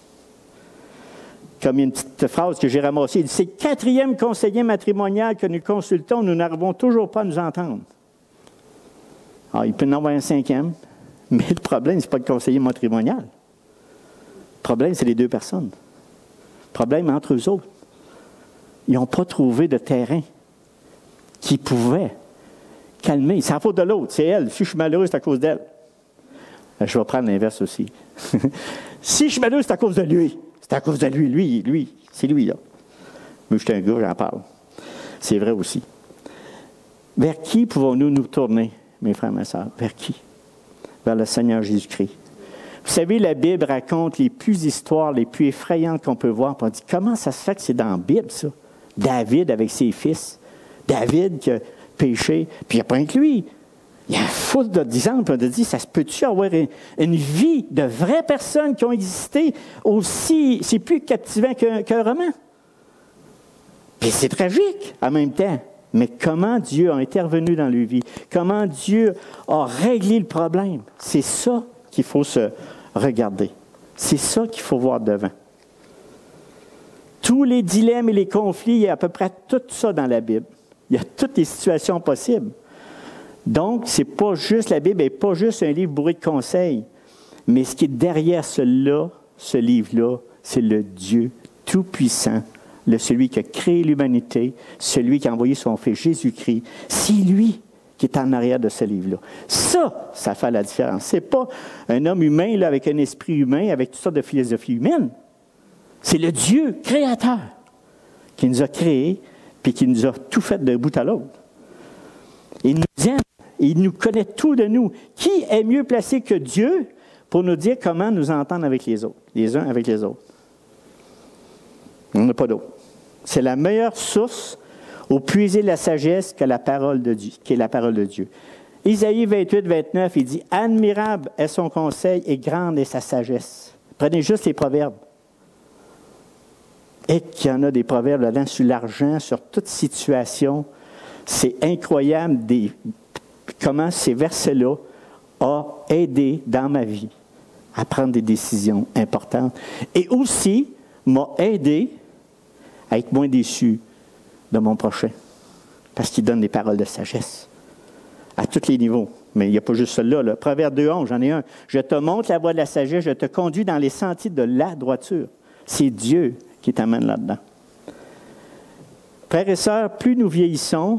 comme il y a une petite phrase que j'ai ramassée, il dit, c'est le quatrième conseiller matrimonial que nous consultons, nous n'arrivons toujours pas à nous entendre. Alors, il peut en avoir un cinquième, mais le problème, ce n'est pas le conseiller matrimonial. Le problème, c'est les deux personnes. Le problème entre eux autres. Ils n'ont pas trouvé de terrain qui pouvait calmer. C'est la faute de l'autre, c'est elle. Si je suis malheureux, c'est à cause d'elle. Je vais prendre l'inverse aussi. Si je suis malheureux, c'est à cause de lui. C'est à cause de lui. Lui, lui, c'est lui, là. Mais je suis un gars, j'en parle. C'est vrai aussi. Vers qui pouvons-nous nous tourner, mes frères et mes sœurs? Vers qui? Vers le Seigneur Jésus-Christ. Vous savez, la Bible raconte les plus histoires, les plus effrayantes qu'on peut voir. On dit, comment ça se fait que c'est dans la Bible, ça? David avec ses fils. David qui a péché. Puis il n'y a pas rien que lui. Il y a un foule d'exemples. On a dit, ça se peut-tu avoir une, une vie de vraies personnes qui ont existé aussi, c'est plus captivant qu'un, qu'un roman. Puis c'est tragique en même temps. Mais comment Dieu a intervenu dans leur vie? Comment Dieu a réglé le problème? C'est ça qu'il faut se regarder. C'est ça qu'il faut voir devant. Tous les dilemmes et les conflits, il y a à peu près tout ça dans la Bible. Il y a toutes les situations possibles. Donc, c'est pas juste, la Bible n'est pas juste un livre bourré de conseils, mais ce qui est derrière cela, ce livre-là, c'est le Dieu tout-puissant, le celui qui a créé l'humanité, celui qui a envoyé son Fils Jésus-Christ. C'est lui qui est en arrière de ce livre-là. Ça, ça fait la différence. Ce n'est pas un homme humain là, avec un esprit humain, avec toutes sortes de philosophies humaines. C'est le Dieu créateur qui nous a créés puis qui nous a tout fait d'un bout à l'autre. Il nous aime. Il nous connaît tout de nous. Qui est mieux placé que Dieu pour nous dire comment nous entendre avec les autres, les uns avec les autres? On n'a pas d'autre. C'est la meilleure source où puiser la sagesse que la parole de Dieu, qui est la parole de Dieu. Isaïe vingt-huit, vingt-neuf, il dit « Admirable est son conseil et grande est sa sagesse. » Prenez juste les proverbes. Et qu'il y en a des proverbes là-dedans sur l'argent, sur toute situation. C'est incroyable des, comment ces versets-là ont aidé dans ma vie à prendre des décisions importantes. Et aussi m'a aidé à être moins déçu de mon prochain. Parce qu'il donne des paroles de sagesse. À tous les niveaux. Mais il n'y a pas juste celle-là. Là. Proverbe deux, onze, j'en ai un. Je te montre la voie de la sagesse, je te conduis dans les sentiers de la droiture. C'est Dieu qui t'amène là-dedans. Frères et sœurs, plus nous vieillissons,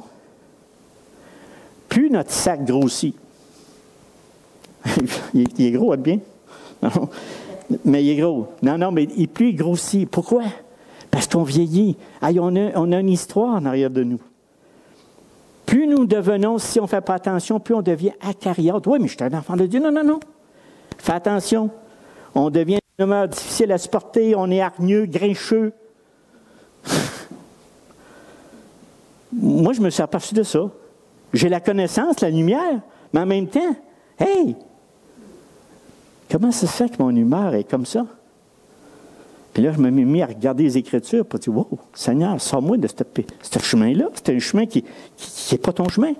plus notre sac grossit. il, est, il est gros, bien? Non, mais il est gros. Non, non, mais il, plus il grossit. Pourquoi? Parce qu'on vieillit. Aïe, on, a, on a une histoire en arrière de nous. Plus nous devenons, si on ne fait pas attention, plus on devient acariâtre. Oui, mais je suis un enfant de Dieu. Non, non, non. Fais attention. On devient une humeur difficile à supporter. On est hargneux, grincheux. Moi, je me suis aperçu de ça. J'ai la connaissance, la lumière, mais en même temps, hey, comment ça se fait que mon humeur est comme ça? Puis là, je me suis mis à regarder les Écritures pour dire, wow, Seigneur, sors-moi de ce, ce chemin-là. C'est un chemin qui n'est pas ton chemin.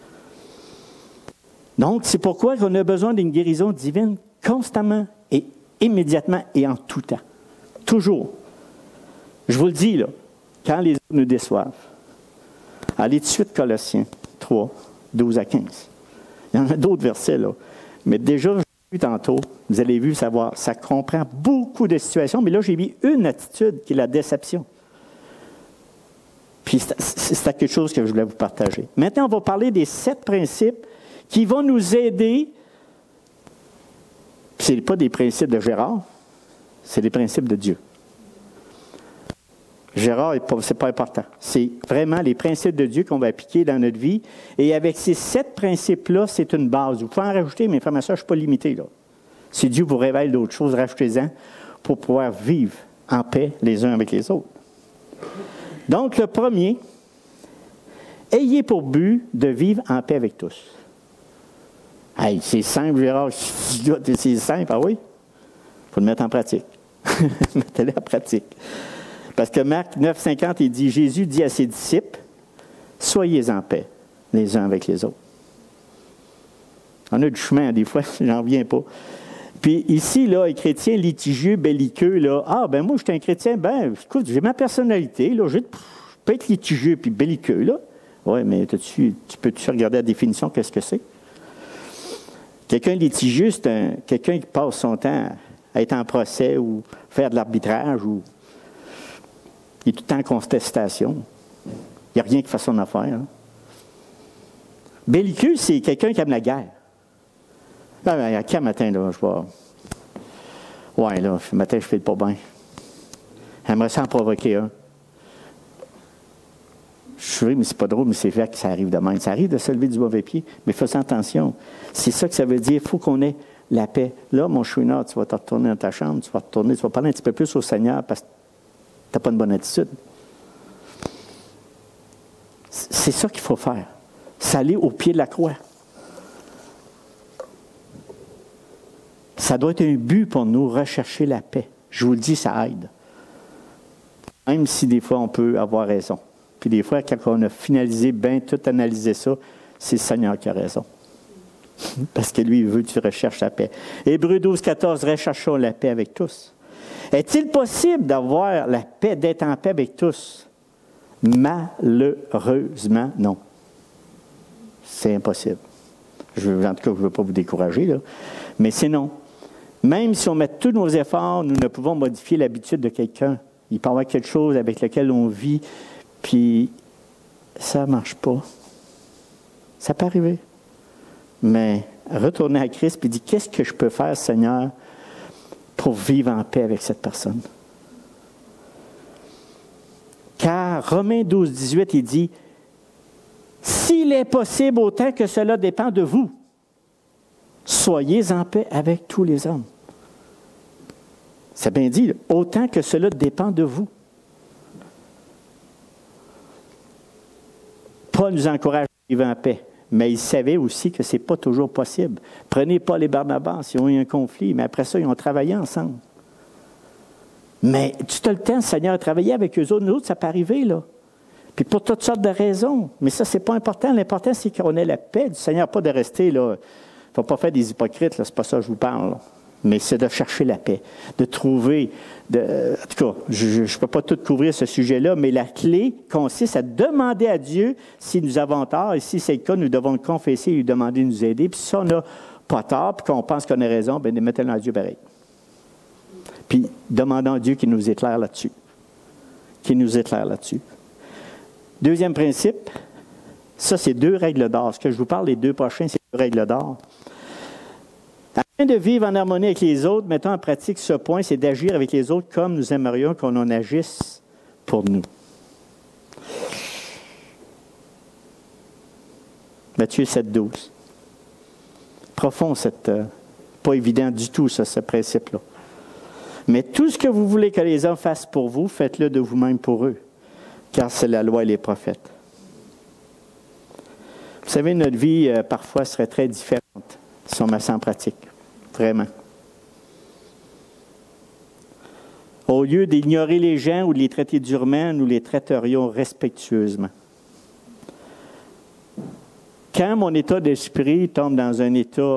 Donc, c'est pourquoi on a besoin d'une guérison divine constamment et immédiatement et en tout temps. Toujours. Je vous le dis, là, quand les autres nous déçoivent, allez tout de suite Colossiens trois, douze à quinze. Il y en a d'autres versets, là. Mais déjà, tantôt, vous allez vu savoir, ça comprend beaucoup de situations, mais là, j'ai mis une attitude qui est la déception. Puis c'est, c'est quelque chose que je voulais vous partager. Maintenant, on va parler des sept principes qui vont nous aider. Ce n'est pas des principes de Gérard, c'est des principes de Dieu. Gérard, ce n'est pas important. C'est vraiment les principes de Dieu qu'on va appliquer dans notre vie. Et avec ces sept principes-là, c'est une base. Vous pouvez en rajouter, mais frère, ça, je ne suis pas limité. Là. Si Dieu vous révèle d'autres choses, rajoutez-en pour pouvoir vivre en paix les uns avec les autres. Donc, le premier, ayez pour but de vivre en paix avec tous. Hey, c'est simple, Gérard. C'est simple, ah oui? Il faut le mettre en pratique. Mettez-le en pratique. Parce que Marc neuf, cinquante, il dit, Jésus dit à ses disciples, soyez en paix les uns avec les autres. On a du chemin, des fois, j'en reviens pas. Puis ici, là, les chrétiens litigieux, belliqueux, là, ah, ben moi, je suis un chrétien, ben, écoute, j'ai ma personnalité, là, je peux être litigieux puis belliqueux, là. Oui, mais tu peux-tu regarder la définition, qu'est-ce que c'est? Quelqu'un litigieux, c'est un, quelqu'un qui passe son temps à être en procès ou faire de l'arbitrage ou il est tout le temps en contestation. Il n'y a rien qui fasse son affaire. Hein. Belliqueux, c'est quelqu'un qui aime la guerre. Là, ben, à quel matin, là, je vois. Ouais, là, le matin, je ne fais pas bien. J'aimerais ça en provoquer un. Je sais, mais c'est pas drôle, mais c'est vrai que ça arrive de même. Ça arrive de se lever du mauvais pied, mais fais attention. C'est ça que ça veut dire. Il faut qu'on ait la paix. Là, mon chouinard, tu vas te retourner dans ta chambre, tu vas te retourner, tu vas parler un petit peu plus au Seigneur parce que tu n'as pas une bonne attitude. C'est ça qu'il faut faire. S'aller au pied de la croix. Ça doit être un but pour nous, rechercher la paix. Je vous le dis, ça aide. Même si des fois, on peut avoir raison. Puis des fois, quand on a finalisé, bien tout analysé ça, c'est le Seigneur qui a raison. Parce que lui, il veut que tu recherches la paix. Hébreux douze, quatorze, recherchons la paix avec tous. Est-il possible d'avoir la paix, d'être en paix avec tous? Malheureusement, non. C'est impossible. Je, en tout cas, je ne veux pas vous décourager, là. Mais c'est non. Même si on met tous nos efforts, nous ne pouvons modifier l'habitude de quelqu'un. Il peut y avoir quelque chose avec lequel on vit, puis ça ne marche pas. Ça peut arriver. Mais retourner à Christ et dire, qu'est-ce que je peux faire, Seigneur, pour vivre en paix avec cette personne? Car Romains douze, dix-huit, il dit, S'il est possible, autant que cela dépend de vous, soyez en paix avec tous les hommes. C'est bien dit, là, autant que cela dépend de vous. Paul nous encourage à vivre en paix, mais il savait aussi que ce n'est pas toujours possible. Prenez Paul et Barnabas, ils ont eu un conflit, mais après ça, ils ont travaillé ensemble. Mais tu as le temps, Seigneur, de travailler avec eux autres. Nous autres, ça peut arriver, là. Puis pour toutes sortes de raisons. Mais ça, c'est pas important. L'important, c'est qu'on ait la paix du Seigneur, pas de rester, là. Il ne faut pas faire des hypocrites, là. C'est pas ça que je vous parle, là. Mais c'est de chercher la paix, de trouver, de, en tout cas, je ne peux pas tout couvrir ce sujet-là, mais la clé consiste à demander à Dieu si nous avons tort, et si c'est le cas, nous devons le confesser et lui demander de nous aider. Puis si on n'a pas tort, puis qu'on pense qu'on a raison, bien, mettez-le à Dieu pareil. Puis demandons à Dieu qu'il nous éclaire là-dessus. Qu'il nous éclaire là-dessus. Deuxième principe, ça c'est deux règles d'or. Ce que je vous parle, les deux prochains, c'est deux règles d'or. Afin de vivre en harmonie avec les autres, mettons en pratique ce point, c'est d'agir avec les autres comme nous aimerions qu'on en agisse pour nous. Matthieu sept, douze. Profond, cette, euh, pas évident du tout, ça, ce principe-là. Mais tout ce que vous voulez que les hommes fassent pour vous, faites-le de vous-même pour eux, car c'est la loi et les prophètes. Vous savez, notre vie, euh, parfois, serait très différente si on met ça en pratique. Vraiment. Au lieu d'ignorer les gens ou de les traiter durement, nous les traiterions respectueusement. Quand mon état d'esprit tombe dans un état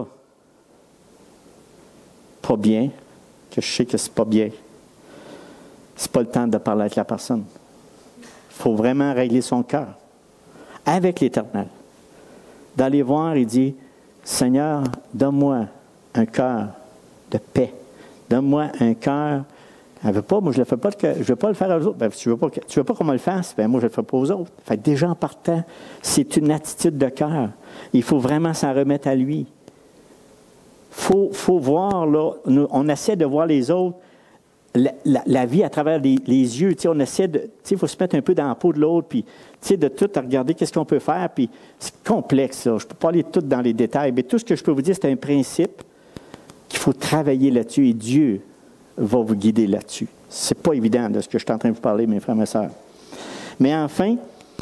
pas bien, que je sais que c'est pas bien, c'est pas le temps de parler avec la personne. Il faut vraiment régler son cœur avec l'Éternel. D'aller voir et dire, Seigneur, donne-moi un cœur de paix. Donne-moi un cœur. Elle ne veut pas, moi je ne le fais pas, je ne veux pas le faire aux autres. Ben, tu ne veux pas, tu veux pas qu'on me le fasse, ben, moi je ne le fais pas aux autres. Fait que déjà en partant, c'est une attitude de cœur. Il faut vraiment s'en remettre à lui. Il faut, faut voir, là, nous, on essaie de voir les autres, la, la, la vie à travers les, les yeux. On essaie de, il faut se mettre un peu dans la peau de l'autre, puis de tout regarder qu'est-ce qu'on peut faire. Puis c'est complexe, là. Je ne peux pas aller tout dans les détails, mais tout ce que je peux vous dire, c'est un principe qu'il faut travailler là-dessus et Dieu va vous guider là-dessus. Ce n'est pas évident de ce que je suis en train de vous parler, mes frères et sœurs. Mais enfin,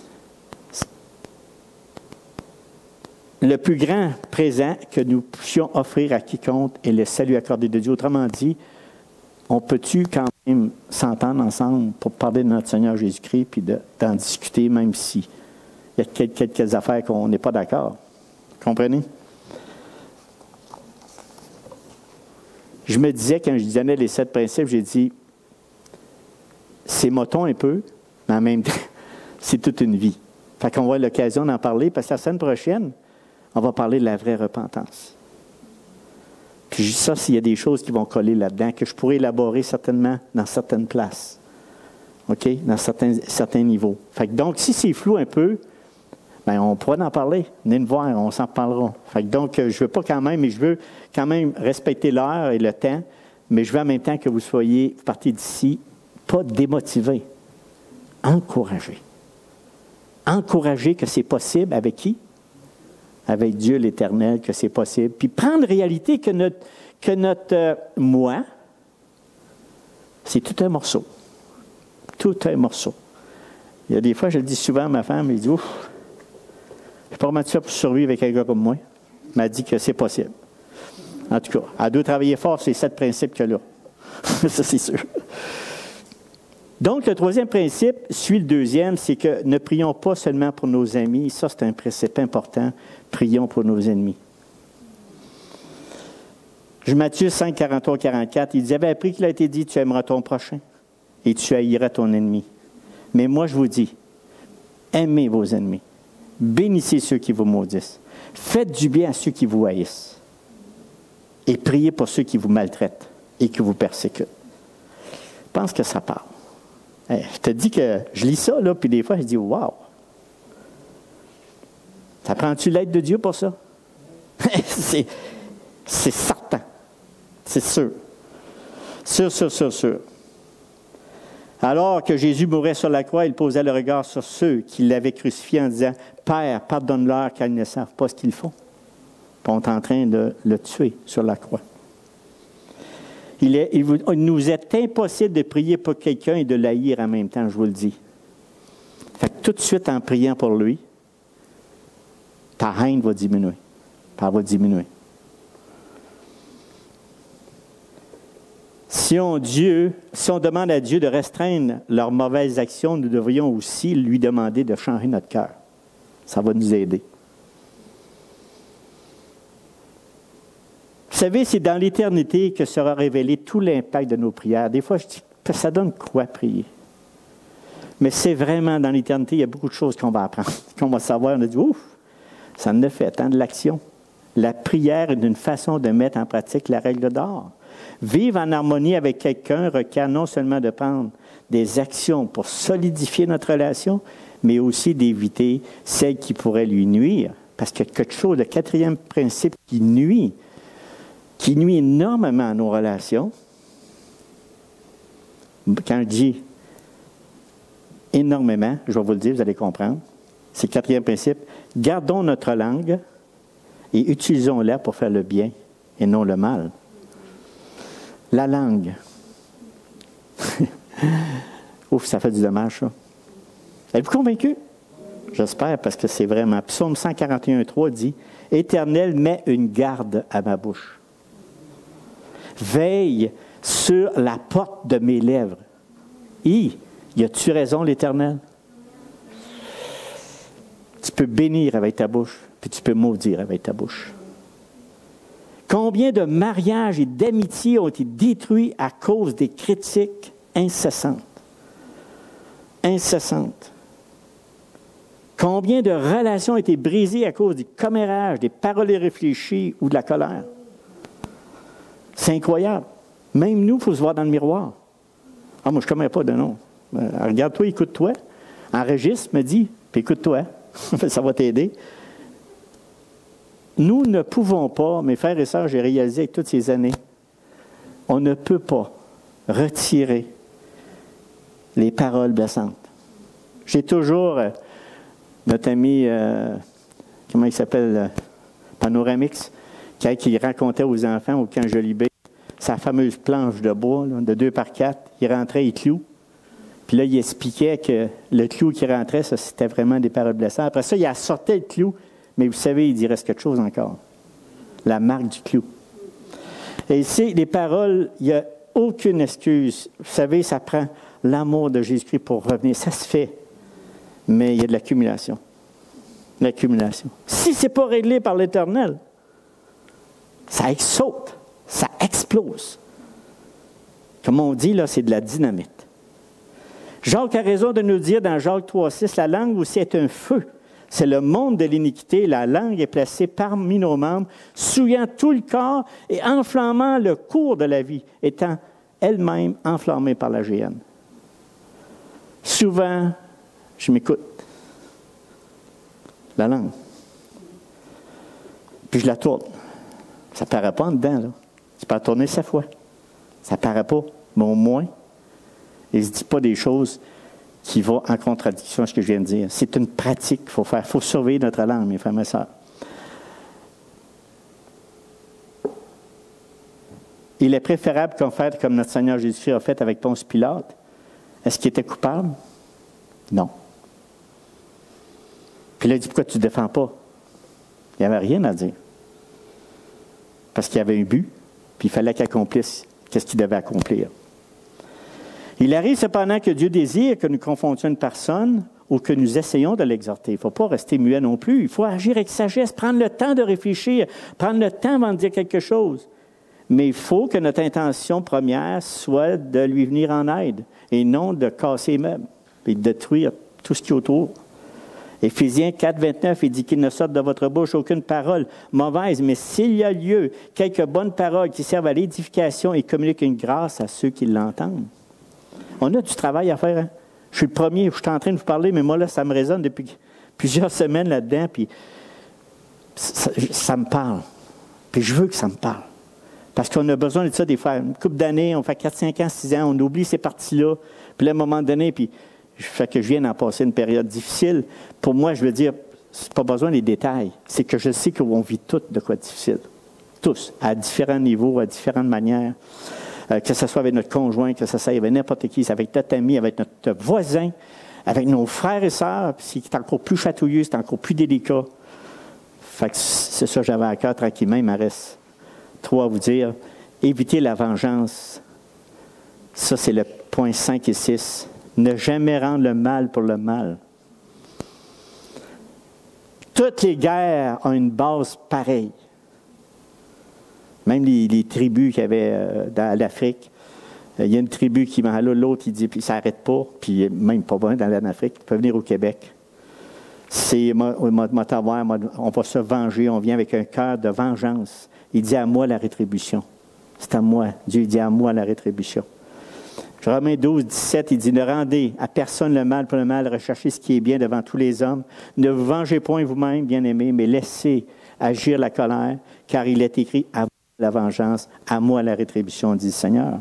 le plus grand présent que nous puissions offrir à quiconque est le salut accordé de Dieu. Autrement dit, on peut-tu quand même s'entendre ensemble pour parler de notre Seigneur Jésus-Christ puis de, d'en discuter, même si il y a quelques, quelques affaires qu'on n'est pas d'accord. Comprenez? Je me disais, quand je donnais les sept principes, j'ai dit, c'est moton un peu, mais en même temps, c'est toute une vie. Fait qu'on va avoir l'occasion d'en parler, parce que la semaine prochaine, on va parler de la vraie repentance. Puis ça, s'il y a des choses qui vont coller là-dedans, que je pourrais élaborer certainement dans certaines places. OK? Dans certains, certains niveaux. Fait que donc, si c'est flou un peu, bien, on pourra en parler. Venez nous voir, on s'en parlera. Fait que donc, je ne veux pas quand même, mais je veux quand même respecter l'heure et le temps, mais je veux en même temps que vous soyez, vous partez d'ici, pas démotivés, encouragés. Encouragés que c'est possible. Avec qui? Avec Dieu l'Éternel, que c'est possible. Puis prendre réalité que notre, que notre euh, moi, c'est tout un morceau. Tout un morceau. Il y a des fois, je le dis souvent à ma femme, elle dit, ouf, je ne sais pas comment tu fais pour survivre avec un gars comme moi. Elle m'a dit que c'est possible. En tout cas, elle doit travailler fort sur ces sept principes qu'elle a. Ça, c'est sûr. Donc, le troisième principe suit le deuxième, c'est que ne prions pas seulement pour nos amis. Ça, c'est un principe important. Prions pour nos ennemis. Matthieu cinq, quarante-trois, quarante-quatre, il dit, j'avais appris qu'il a été dit, tu aimeras ton prochain et tu haïras ton ennemi. Mais moi, je vous dis, aimez vos ennemis. Bénissez ceux qui vous maudissent. Faites du bien à ceux qui vous haïssent. Et priez pour ceux qui vous maltraitent et qui vous persécutent. Je pense que ça parle. Hey, je te dis que je lis ça, là, puis des fois, je dis, wow! Ça prend-tu l'aide de Dieu pour ça? c'est, c'est certain. C'est sûr. Sûr, sûr, sûr, sûr. Alors que Jésus mourait sur la croix, il posait le regard sur ceux qui l'avaient crucifié en disant, Père, pardonne-leur car ils ne savent pas ce qu'ils font. Puis on est en train de le tuer sur la croix. Il, est, il, vous, il nous est impossible de prier pour quelqu'un et de l'haïr en même temps, je vous le dis. Fait que tout de suite, en priant pour lui, ta haine va diminuer. Elle va diminuer. Si on, Dieu, si on demande à Dieu de restreindre leurs mauvaises actions, nous devrions aussi lui demander de changer notre cœur. Ça va nous aider. Vous savez, c'est dans l'éternité que sera révélé tout l'impact de nos prières. Des fois, je dis, ça donne quoi prier? Mais c'est vraiment dans l'éternité, il y a beaucoup de choses qu'on va apprendre, qu'on va savoir. On a dit, ouf, ça en a fait, tant de l'action. La prière est une façon de mettre en pratique la règle d'or. Vivre en harmonie avec quelqu'un requiert non seulement de prendre des actions pour solidifier notre relation, mais aussi d'éviter celles qui pourraient lui nuire. Parce qu'il y a quelque chose, le quatrième principe qui nuit, qui nuit énormément à nos relations. Quand je dis énormément, je vais vous le dire, vous allez comprendre. C'est le quatrième principe. Gardons notre langue et utilisons-la pour faire le bien et non le mal. La langue. Ouf, ça fait du dommage, ça. Êtes-vous convaincu? J'espère, parce que c'est vraiment. Psaume cent quarante et un, trois dit, « Éternel, mets une garde à ma bouche. Veille sur la porte de mes lèvres. » Hi, y a-tu raison, l'Éternel? Tu peux bénir avec ta bouche, puis tu peux maudire avec ta bouche. Combien de mariages et d'amitiés ont été détruits à cause des critiques incessantes? Incessantes. Combien de relations ont été brisées à cause du commérage, des paroles irréfléchies ou de la colère? C'est incroyable. Même nous, il faut se voir dans le miroir. Ah, moi, je ne commets pas de nom. Euh, regarde-toi, écoute-toi. Enregistre, me dit, puis écoute-toi. Ça va t'aider. Nous ne pouvons pas, mes frères et sœurs, j'ai réalisé avec toutes ces années, on ne peut pas retirer les paroles blessantes. J'ai toujours, euh, notre ami, euh, comment il s'appelle, euh, Panoramix, quand il racontait aux enfants au camp Jolivet, sa fameuse planche de bois, là, de deux par quatre, il rentrait, il cloue. Puis là, il expliquait que le clou qui rentrait, ça, c'était vraiment des paroles blessantes. Après ça, il a sorti le clou, mais vous savez, il dit, reste quelque chose encore. La marque du clou. Et ici, les paroles, il n'y a aucune excuse. Vous savez, ça prend l'amour de Jésus-Christ pour revenir. Ça se fait. Mais il y a de l'accumulation. L'accumulation. Si ce n'est pas réglé par l'Éternel, ça saute, ça explose. Comme on dit, là, c'est de la dynamite. Jacques a raison de nous dire dans Jacques trois six, la langue aussi est un feu. C'est le monde de l'iniquité. La langue est placée parmi nos membres, souillant tout le corps et enflammant le cours de la vie, étant elle-même enflammée par la géhenne. Souvent, je m'écoute. La langue. Puis je la tourne. Ça ne paraît pas en dedans, là. Tu peux la tourner sept fois. Ça ne paraît pas. Mais au moins, il ne se dit pas des choses qui vont en contradiction avec ce que je viens de dire. C'est une pratique qu'il faut faire. Il faut surveiller notre langue, mes frères et mes sœurs. Il est préférable qu'on fasse comme notre Seigneur Jésus-Christ a fait avec Ponce Pilate. Est-ce qu'il était coupable? Non. Puis là, il dit, pourquoi tu ne te défends pas? Il n'y avait rien à dire. Parce qu'il y avait un but, puis il fallait qu'il accomplisse ce qu'il devait accomplir. Il arrive cependant que Dieu désire que nous confondions une personne ou que nous essayons de l'exhorter. Il ne faut pas rester muet non plus. Il faut agir avec sagesse, prendre le temps de réfléchir, prendre le temps avant de dire quelque chose. Mais il faut que notre intention première soit de lui venir en aide et non de casser les meubles et de détruire tout ce qui est autour. Éphésiens quatre, vingt-neuf, il dit qu'il ne sorte de votre bouche aucune parole mauvaise, mais s'il y a lieu, quelques bonnes paroles qui servent à l'édification et communiquent une grâce à ceux qui l'entendent. On a du travail à faire. Hein? Je suis le premier, je suis en train de vous parler, mais moi, là, ça me résonne depuis plusieurs semaines là-dedans, puis ça, ça me parle. Puis je veux que ça me parle. Parce qu'on a besoin de ça des fois. Une couple d'années, on fait quatre, cinq ans, six ans, on oublie ces parties-là. Puis là, à un moment donné, puis fait que je viens d'en passer une période difficile. Pour moi, je veux dire, c'est pas besoin des détails. C'est que je sais qu'on vit tous de quoi difficile. Tous, à différents niveaux, à différentes manières. Euh, que ce soit avec notre conjoint, que ce soit avec n'importe qui, avec notre ami, avec notre voisin, avec nos frères et sœurs. Puis c'est encore plus chatouilleux, c'est encore plus délicat. Fait que c'est ça que j'avais à cœur tranquillement. Il m'en reste trois à vous dire. Éviter la vengeance. Ça, c'est le point cinq et six. Ne jamais rendre le mal pour le mal. Toutes les guerres ont une base pareille. Même les, les tribus qu'il y avait euh, dans l'Afrique. Euh, il y a une tribu qui va là, l'autre, il dit, puis ça n'arrête pas, puis même pas bon dans l'Afrique, il peut venir au Québec. C'est, moi, moi, moi, moi, on va se venger, on vient avec un cœur de vengeance. Il dit à moi la rétribution. C'est à moi. Dieu dit à moi la rétribution. Romains douze, dix-sept, il dit, ne rendez à personne le mal pour le mal, recherchez ce qui est bien devant tous les hommes. Ne vous vengez point vous-même, bien-aimés, mais laissez agir la colère, car il est écrit à vous la vengeance, à moi la rétribution, dit le Seigneur.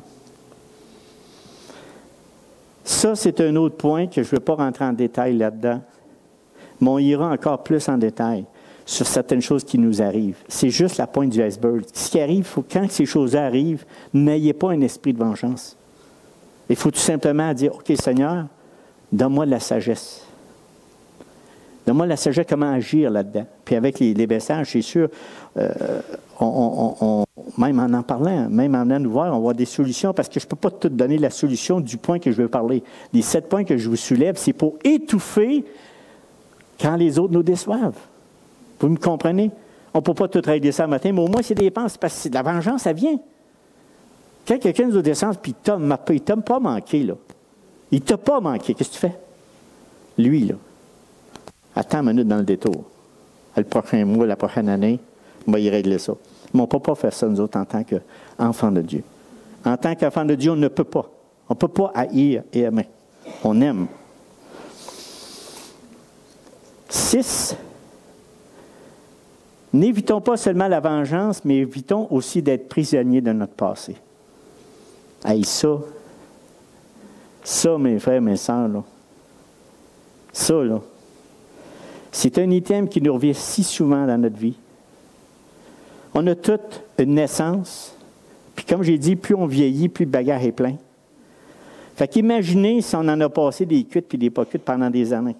Ça, c'est un autre point que je ne veux pas rentrer en détail là-dedans, mais on ira encore plus en détail sur certaines choses qui nous arrivent. C'est juste la pointe du iceberg. Ce qui arrive, il faut quand ces choses-là arrivent, n'ayez pas un esprit de vengeance. Il faut tout simplement dire, OK, Seigneur, donne-moi de la sagesse. Donne-moi de la sagesse, comment agir là-dedans. Puis avec les, les messages, c'est sûr, euh, on, on, on, même en en parlant, même en venant nous voir, on va avoir des solutions, parce que je ne peux pas tout donner la solution du point que je veux parler. Les sept points que je vous soulève, c'est pour étouffer quand les autres nous déçoivent. Vous me comprenez? On ne peut pas tout régler ça le matin, mais au moins, c'est des dépenses, parce que c'est de la vengeance, ça vient. Quand quelqu'un nous descend, puis il ne t'a pas manqué, là. Il ne t'a pas manqué. Qu'est-ce que tu fais? Lui, là. Attends une minute dans le détour. Le prochain mois, la prochaine année, on va y régler ça. Mais on ne peut pas faire ça, nous autres, en tant qu'enfants de Dieu. En tant qu'enfants de Dieu, on ne peut pas. On ne peut pas haïr et aimer. On aime. Six. N'évitons pas seulement la vengeance, mais évitons aussi d'être prisonniers de notre passé. Hey, ça, ça, mes frères, mes sœurs, là, ça, là, c'est un item qui nous revient si souvent dans notre vie. On a toute une naissance, puis comme j'ai dit, plus on vieillit, plus le bagage est plein. Fait qu'imaginez si on en a passé des cuites puis des pas cuites pendant des années.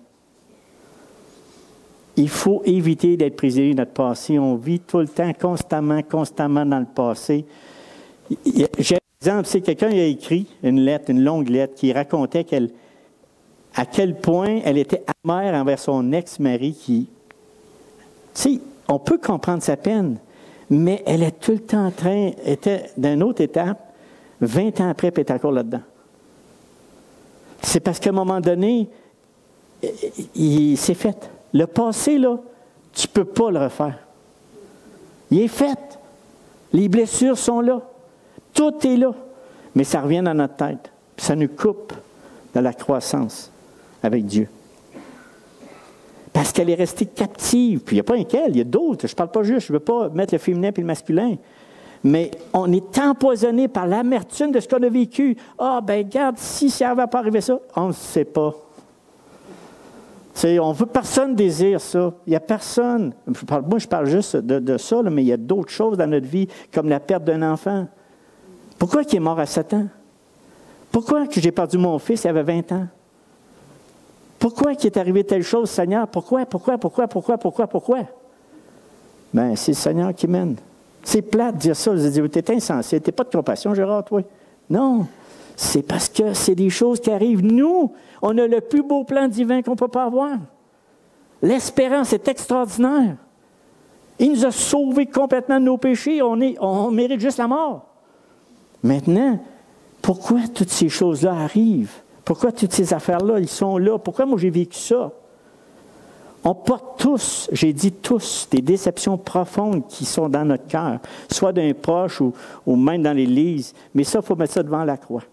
Il faut éviter d'être prisonnier de notre passé. On vit tout le temps, constamment, constamment dans le passé. J'ai un exemple, c'est quelqu'un qui a écrit une lettre, une longue lettre, qui racontait qu'elle, à quel point elle était amère envers son ex-mari qui... Tu sais, on peut comprendre sa peine, mais elle est tout le temps en train, était d'une autre étape, vingt ans après, puis elle est encore là-dedans. C'est parce qu'à un moment donné, il s'est fait. Le passé, là, tu ne peux pas le refaire. Il est fait. Les blessures sont là. Tout est là. Mais ça revient dans notre tête. Puis ça nous coupe de la croissance avec Dieu. Parce qu'elle est restée captive. Puis il n'y a pas un qu'elle, il y a d'autres. Je ne parle pas juste, je ne veux pas mettre le féminin et le masculin. Mais on est empoisonné par l'amertume de ce qu'on a vécu. Ah, ben regarde, si ça n'avait pas arrivé ça, on ne sait pas. C'est, on veut, personne désire ça. Il n'y a personne. Je parle, moi, je parle juste de, de ça, là, mais il y a d'autres choses dans notre vie, comme la perte d'un enfant. Pourquoi il est mort à sept ans? Pourquoi que j'ai perdu mon fils, il avait vingt ans? Pourquoi qu'il est arrivé telle chose, Seigneur? Pourquoi, pourquoi, pourquoi, pourquoi, pourquoi, pourquoi? Bien, c'est le Seigneur qui mène. C'est plate de dire ça. Je dis, t'es insensé, t'es pas de compassion, Gérard, toi. Non. C'est parce que c'est des choses qui arrivent. Nous, on a le plus beau plan divin qu'on ne peut pas avoir. L'espérance est extraordinaire. Il nous a sauvés complètement de nos péchés. On, est, on mérite juste la mort. Maintenant, pourquoi toutes ces choses-là arrivent? Pourquoi toutes ces affaires-là, ils sont là? Pourquoi moi j'ai vécu ça? On porte tous, j'ai dit tous, des déceptions profondes qui sont dans notre cœur, soit d'un proche ou, ou même dans l'Église. Mais ça, il faut mettre ça devant la croix.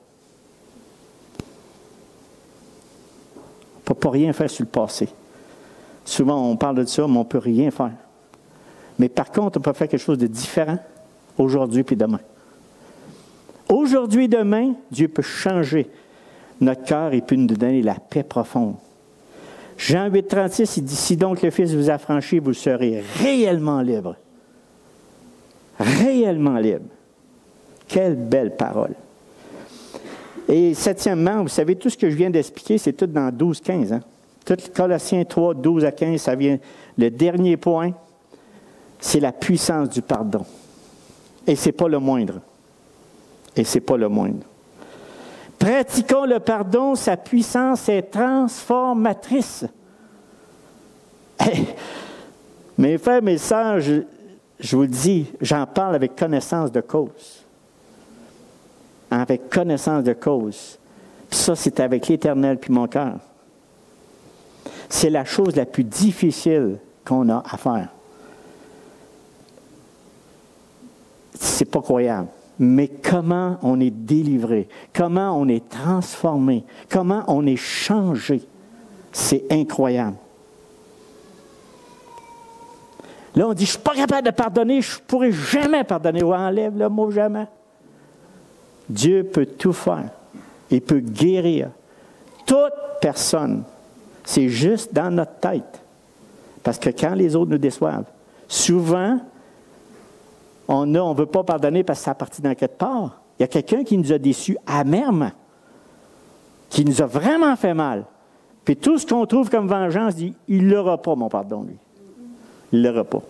On ne peut pas rien faire sur le passé. Souvent, on parle de ça, mais on ne peut rien faire. Mais par contre, on peut faire quelque chose de différent aujourd'hui et demain. Aujourd'hui et demain, Dieu peut changer notre cœur et peut nous donner la paix profonde. Jean huit, trente-six, il dit, si donc le Fils vous a franchi, vous serez réellement libre. Réellement libre. Quelle belle parole. Et septièmement, vous savez, tout ce que je viens d'expliquer, c'est tout dans douze, quinze. Hein? Tout Colossiens trois, douze à quinze, ça vient. Le dernier point, c'est la puissance du pardon. Et ce n'est pas le moindre. Et ce n'est pas le moindre. Pratiquons le pardon, sa puissance est transformatrice. Hey, mes frères, mes sœurs, je, je vous le dis, j'en parle avec connaissance de cause. Avec connaissance de cause. Puis ça, c'est avec l'Éternel puis mon cœur. C'est la chose la plus difficile qu'on a à faire. C'est pas croyable. Mais comment on est délivré, comment on est transformé, comment on est changé, c'est incroyable. Là, on dit, je ne suis pas capable de pardonner, je ne pourrai jamais pardonner. Ou enlève le mot jamais. Dieu peut tout faire. Il peut guérir toute personne. C'est juste dans notre tête. Parce que quand les autres nous déçoivent, souvent, on ne on veut pas pardonner parce que ça a parti dans quelque part. Il y a quelqu'un qui nous a déçus amèrement, qui nous a vraiment fait mal. Puis tout ce qu'on trouve comme vengeance, dit, il ne l'aura pas, mon pardon, lui. Il ne l'aura pas.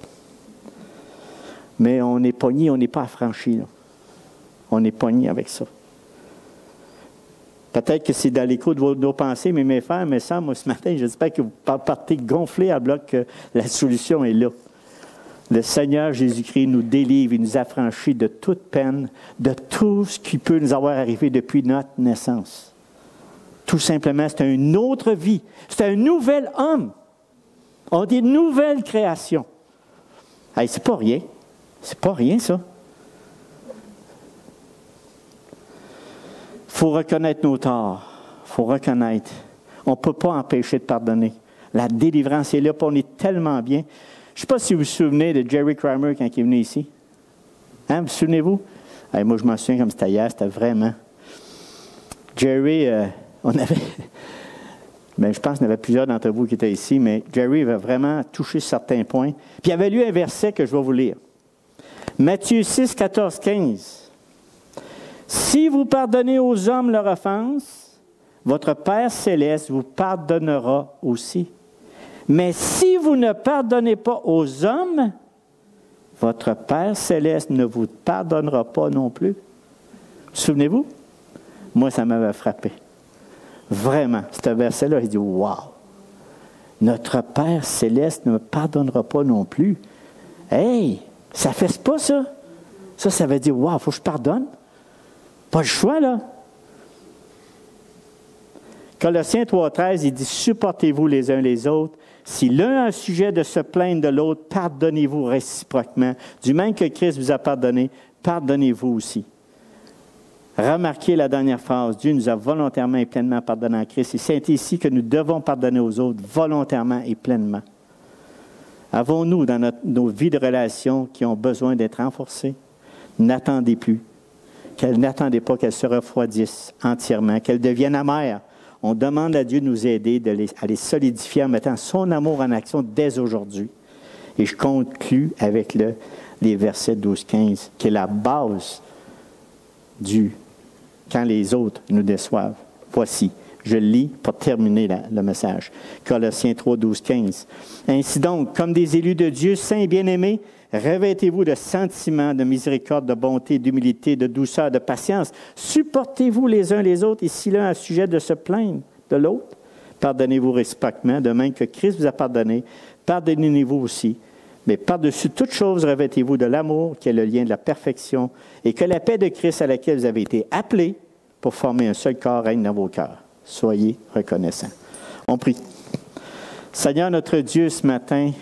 Mais on est pogné, on n'est pas affranchi, là. On est pogné avec ça. Peut-être que c'est dans l'écho de vos, de vos pensées, mais mes frères, mes sœurs, moi, ce matin, j'espère que vous partez gonflés à bloc que la solution est là. Le Seigneur Jésus-Christ nous délivre, il nous affranchit de toute peine, de tout ce qui peut nous avoir arrivé depuis notre naissance. Tout simplement, c'est une autre vie. C'est un nouvel homme. On dit nouvelle création. Hey, c'est pas rien. C'est pas rien, ça. Il faut reconnaître nos torts. Il faut reconnaître. On ne peut pas empêcher de pardonner. La délivrance est là, puis on est tellement bien. Je ne sais pas si vous vous souvenez de Jerry Kramer quand il est venu ici. Hein, vous vous souvenez-vous? Hey, moi, je m'en souviens comme c'était hier, c'était vraiment. Jerry, euh, on avait. Bien, je pense qu'il y en avait plusieurs d'entre vous qui étaient ici, mais Jerry avait vraiment touché certains points. Puis il avait lu un verset que je vais vous lire. Matthieu six, quatorze, quinze. Si vous pardonnez aux hommes leur offense, votre Père céleste vous pardonnera aussi. Mais si vous ne pardonnez pas aux hommes, votre Père céleste ne vous pardonnera pas non plus. Souvenez-vous? Moi, ça m'avait frappé. Vraiment, ce verset-là, il dit, wow! Notre Père céleste ne me pardonnera pas non plus. Hey! Ça ne fait pas ça. Ça, ça veut dire, wow, il faut que je pardonne. Pas le choix, là. Colossiens trois, treize, il dit, supportez-vous les uns les autres. Si l'un a un sujet de se plaindre de l'autre, pardonnez-vous réciproquement. Du même que Christ vous a pardonné, pardonnez-vous aussi. Remarquez la dernière phrase. Dieu nous a volontairement et pleinement pardonné en Christ. Et c'est ici que nous devons pardonner aux autres volontairement et pleinement. Avons-nous dans notre, nos vies de relations qui ont besoin d'être renforcées? N'attendez plus. Qu'elles n'attendez pas qu'elles se refroidissent entièrement, qu'elles deviennent amères. On demande à Dieu de nous aider de les, à les solidifier en mettant son amour en action dès aujourd'hui. Et je conclus avec le, les versets douze quinze, qui est la base du « quand les autres nous déçoivent ». Voici, je lis pour terminer la, le message. Colossiens trois, douze, quinze. Ainsi donc, comme des élus de Dieu, saints et bien-aimés, revêtez-vous de sentiments, de miséricorde, de bonté, d'humilité, de douceur, de patience. Supportez-vous les uns les autres, et si l'un a sujet de se plaindre de l'autre, pardonnez-vous réciproquement, de même que Christ vous a pardonné, pardonnez-vous aussi. Mais par-dessus toute chose, revêtez-vous de l'amour, qui est le lien de la perfection, et que la paix de Christ à laquelle vous avez été appelés pour former un seul corps règne dans vos cœurs. Soyez reconnaissants. On prie. Seigneur notre Dieu, ce matin,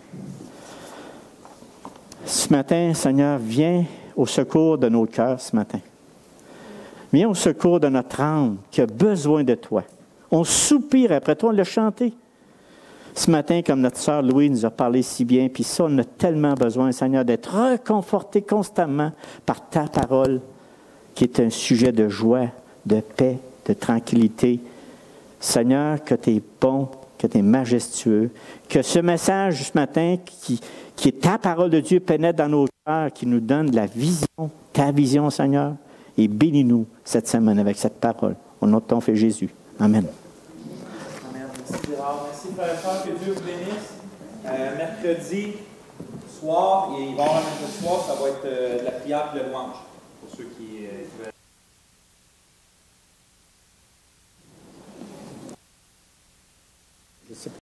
Ce matin, Seigneur, viens au secours de nos cœurs ce matin. Viens au secours de notre âme qui a besoin de toi. On soupire après toi, on l'a chanté. Ce matin, comme notre sœur Louise nous a parlé si bien, puis ça, on a tellement besoin, Seigneur, d'être reconforté constamment par ta parole, qui est un sujet de joie, de paix, de tranquillité. Seigneur, que tu es bon, que tu es majestueux, que ce message ce matin, qui, qui est ta parole de Dieu, pénètre dans nos cœurs, qui nous donne la vision, ta vision, Seigneur, et bénis-nous cette semaine avec cette parole. Au nom de ton Fils Jésus. Amen. Amen. Merci Gérard. Merci frère et sœurs, que Dieu vous bénisse. Euh, mercredi soir, et il va y avoir un mercredi soir, ça va être euh, de la prière de louange, pour ceux qui, euh, qui veulent. Je sais pas.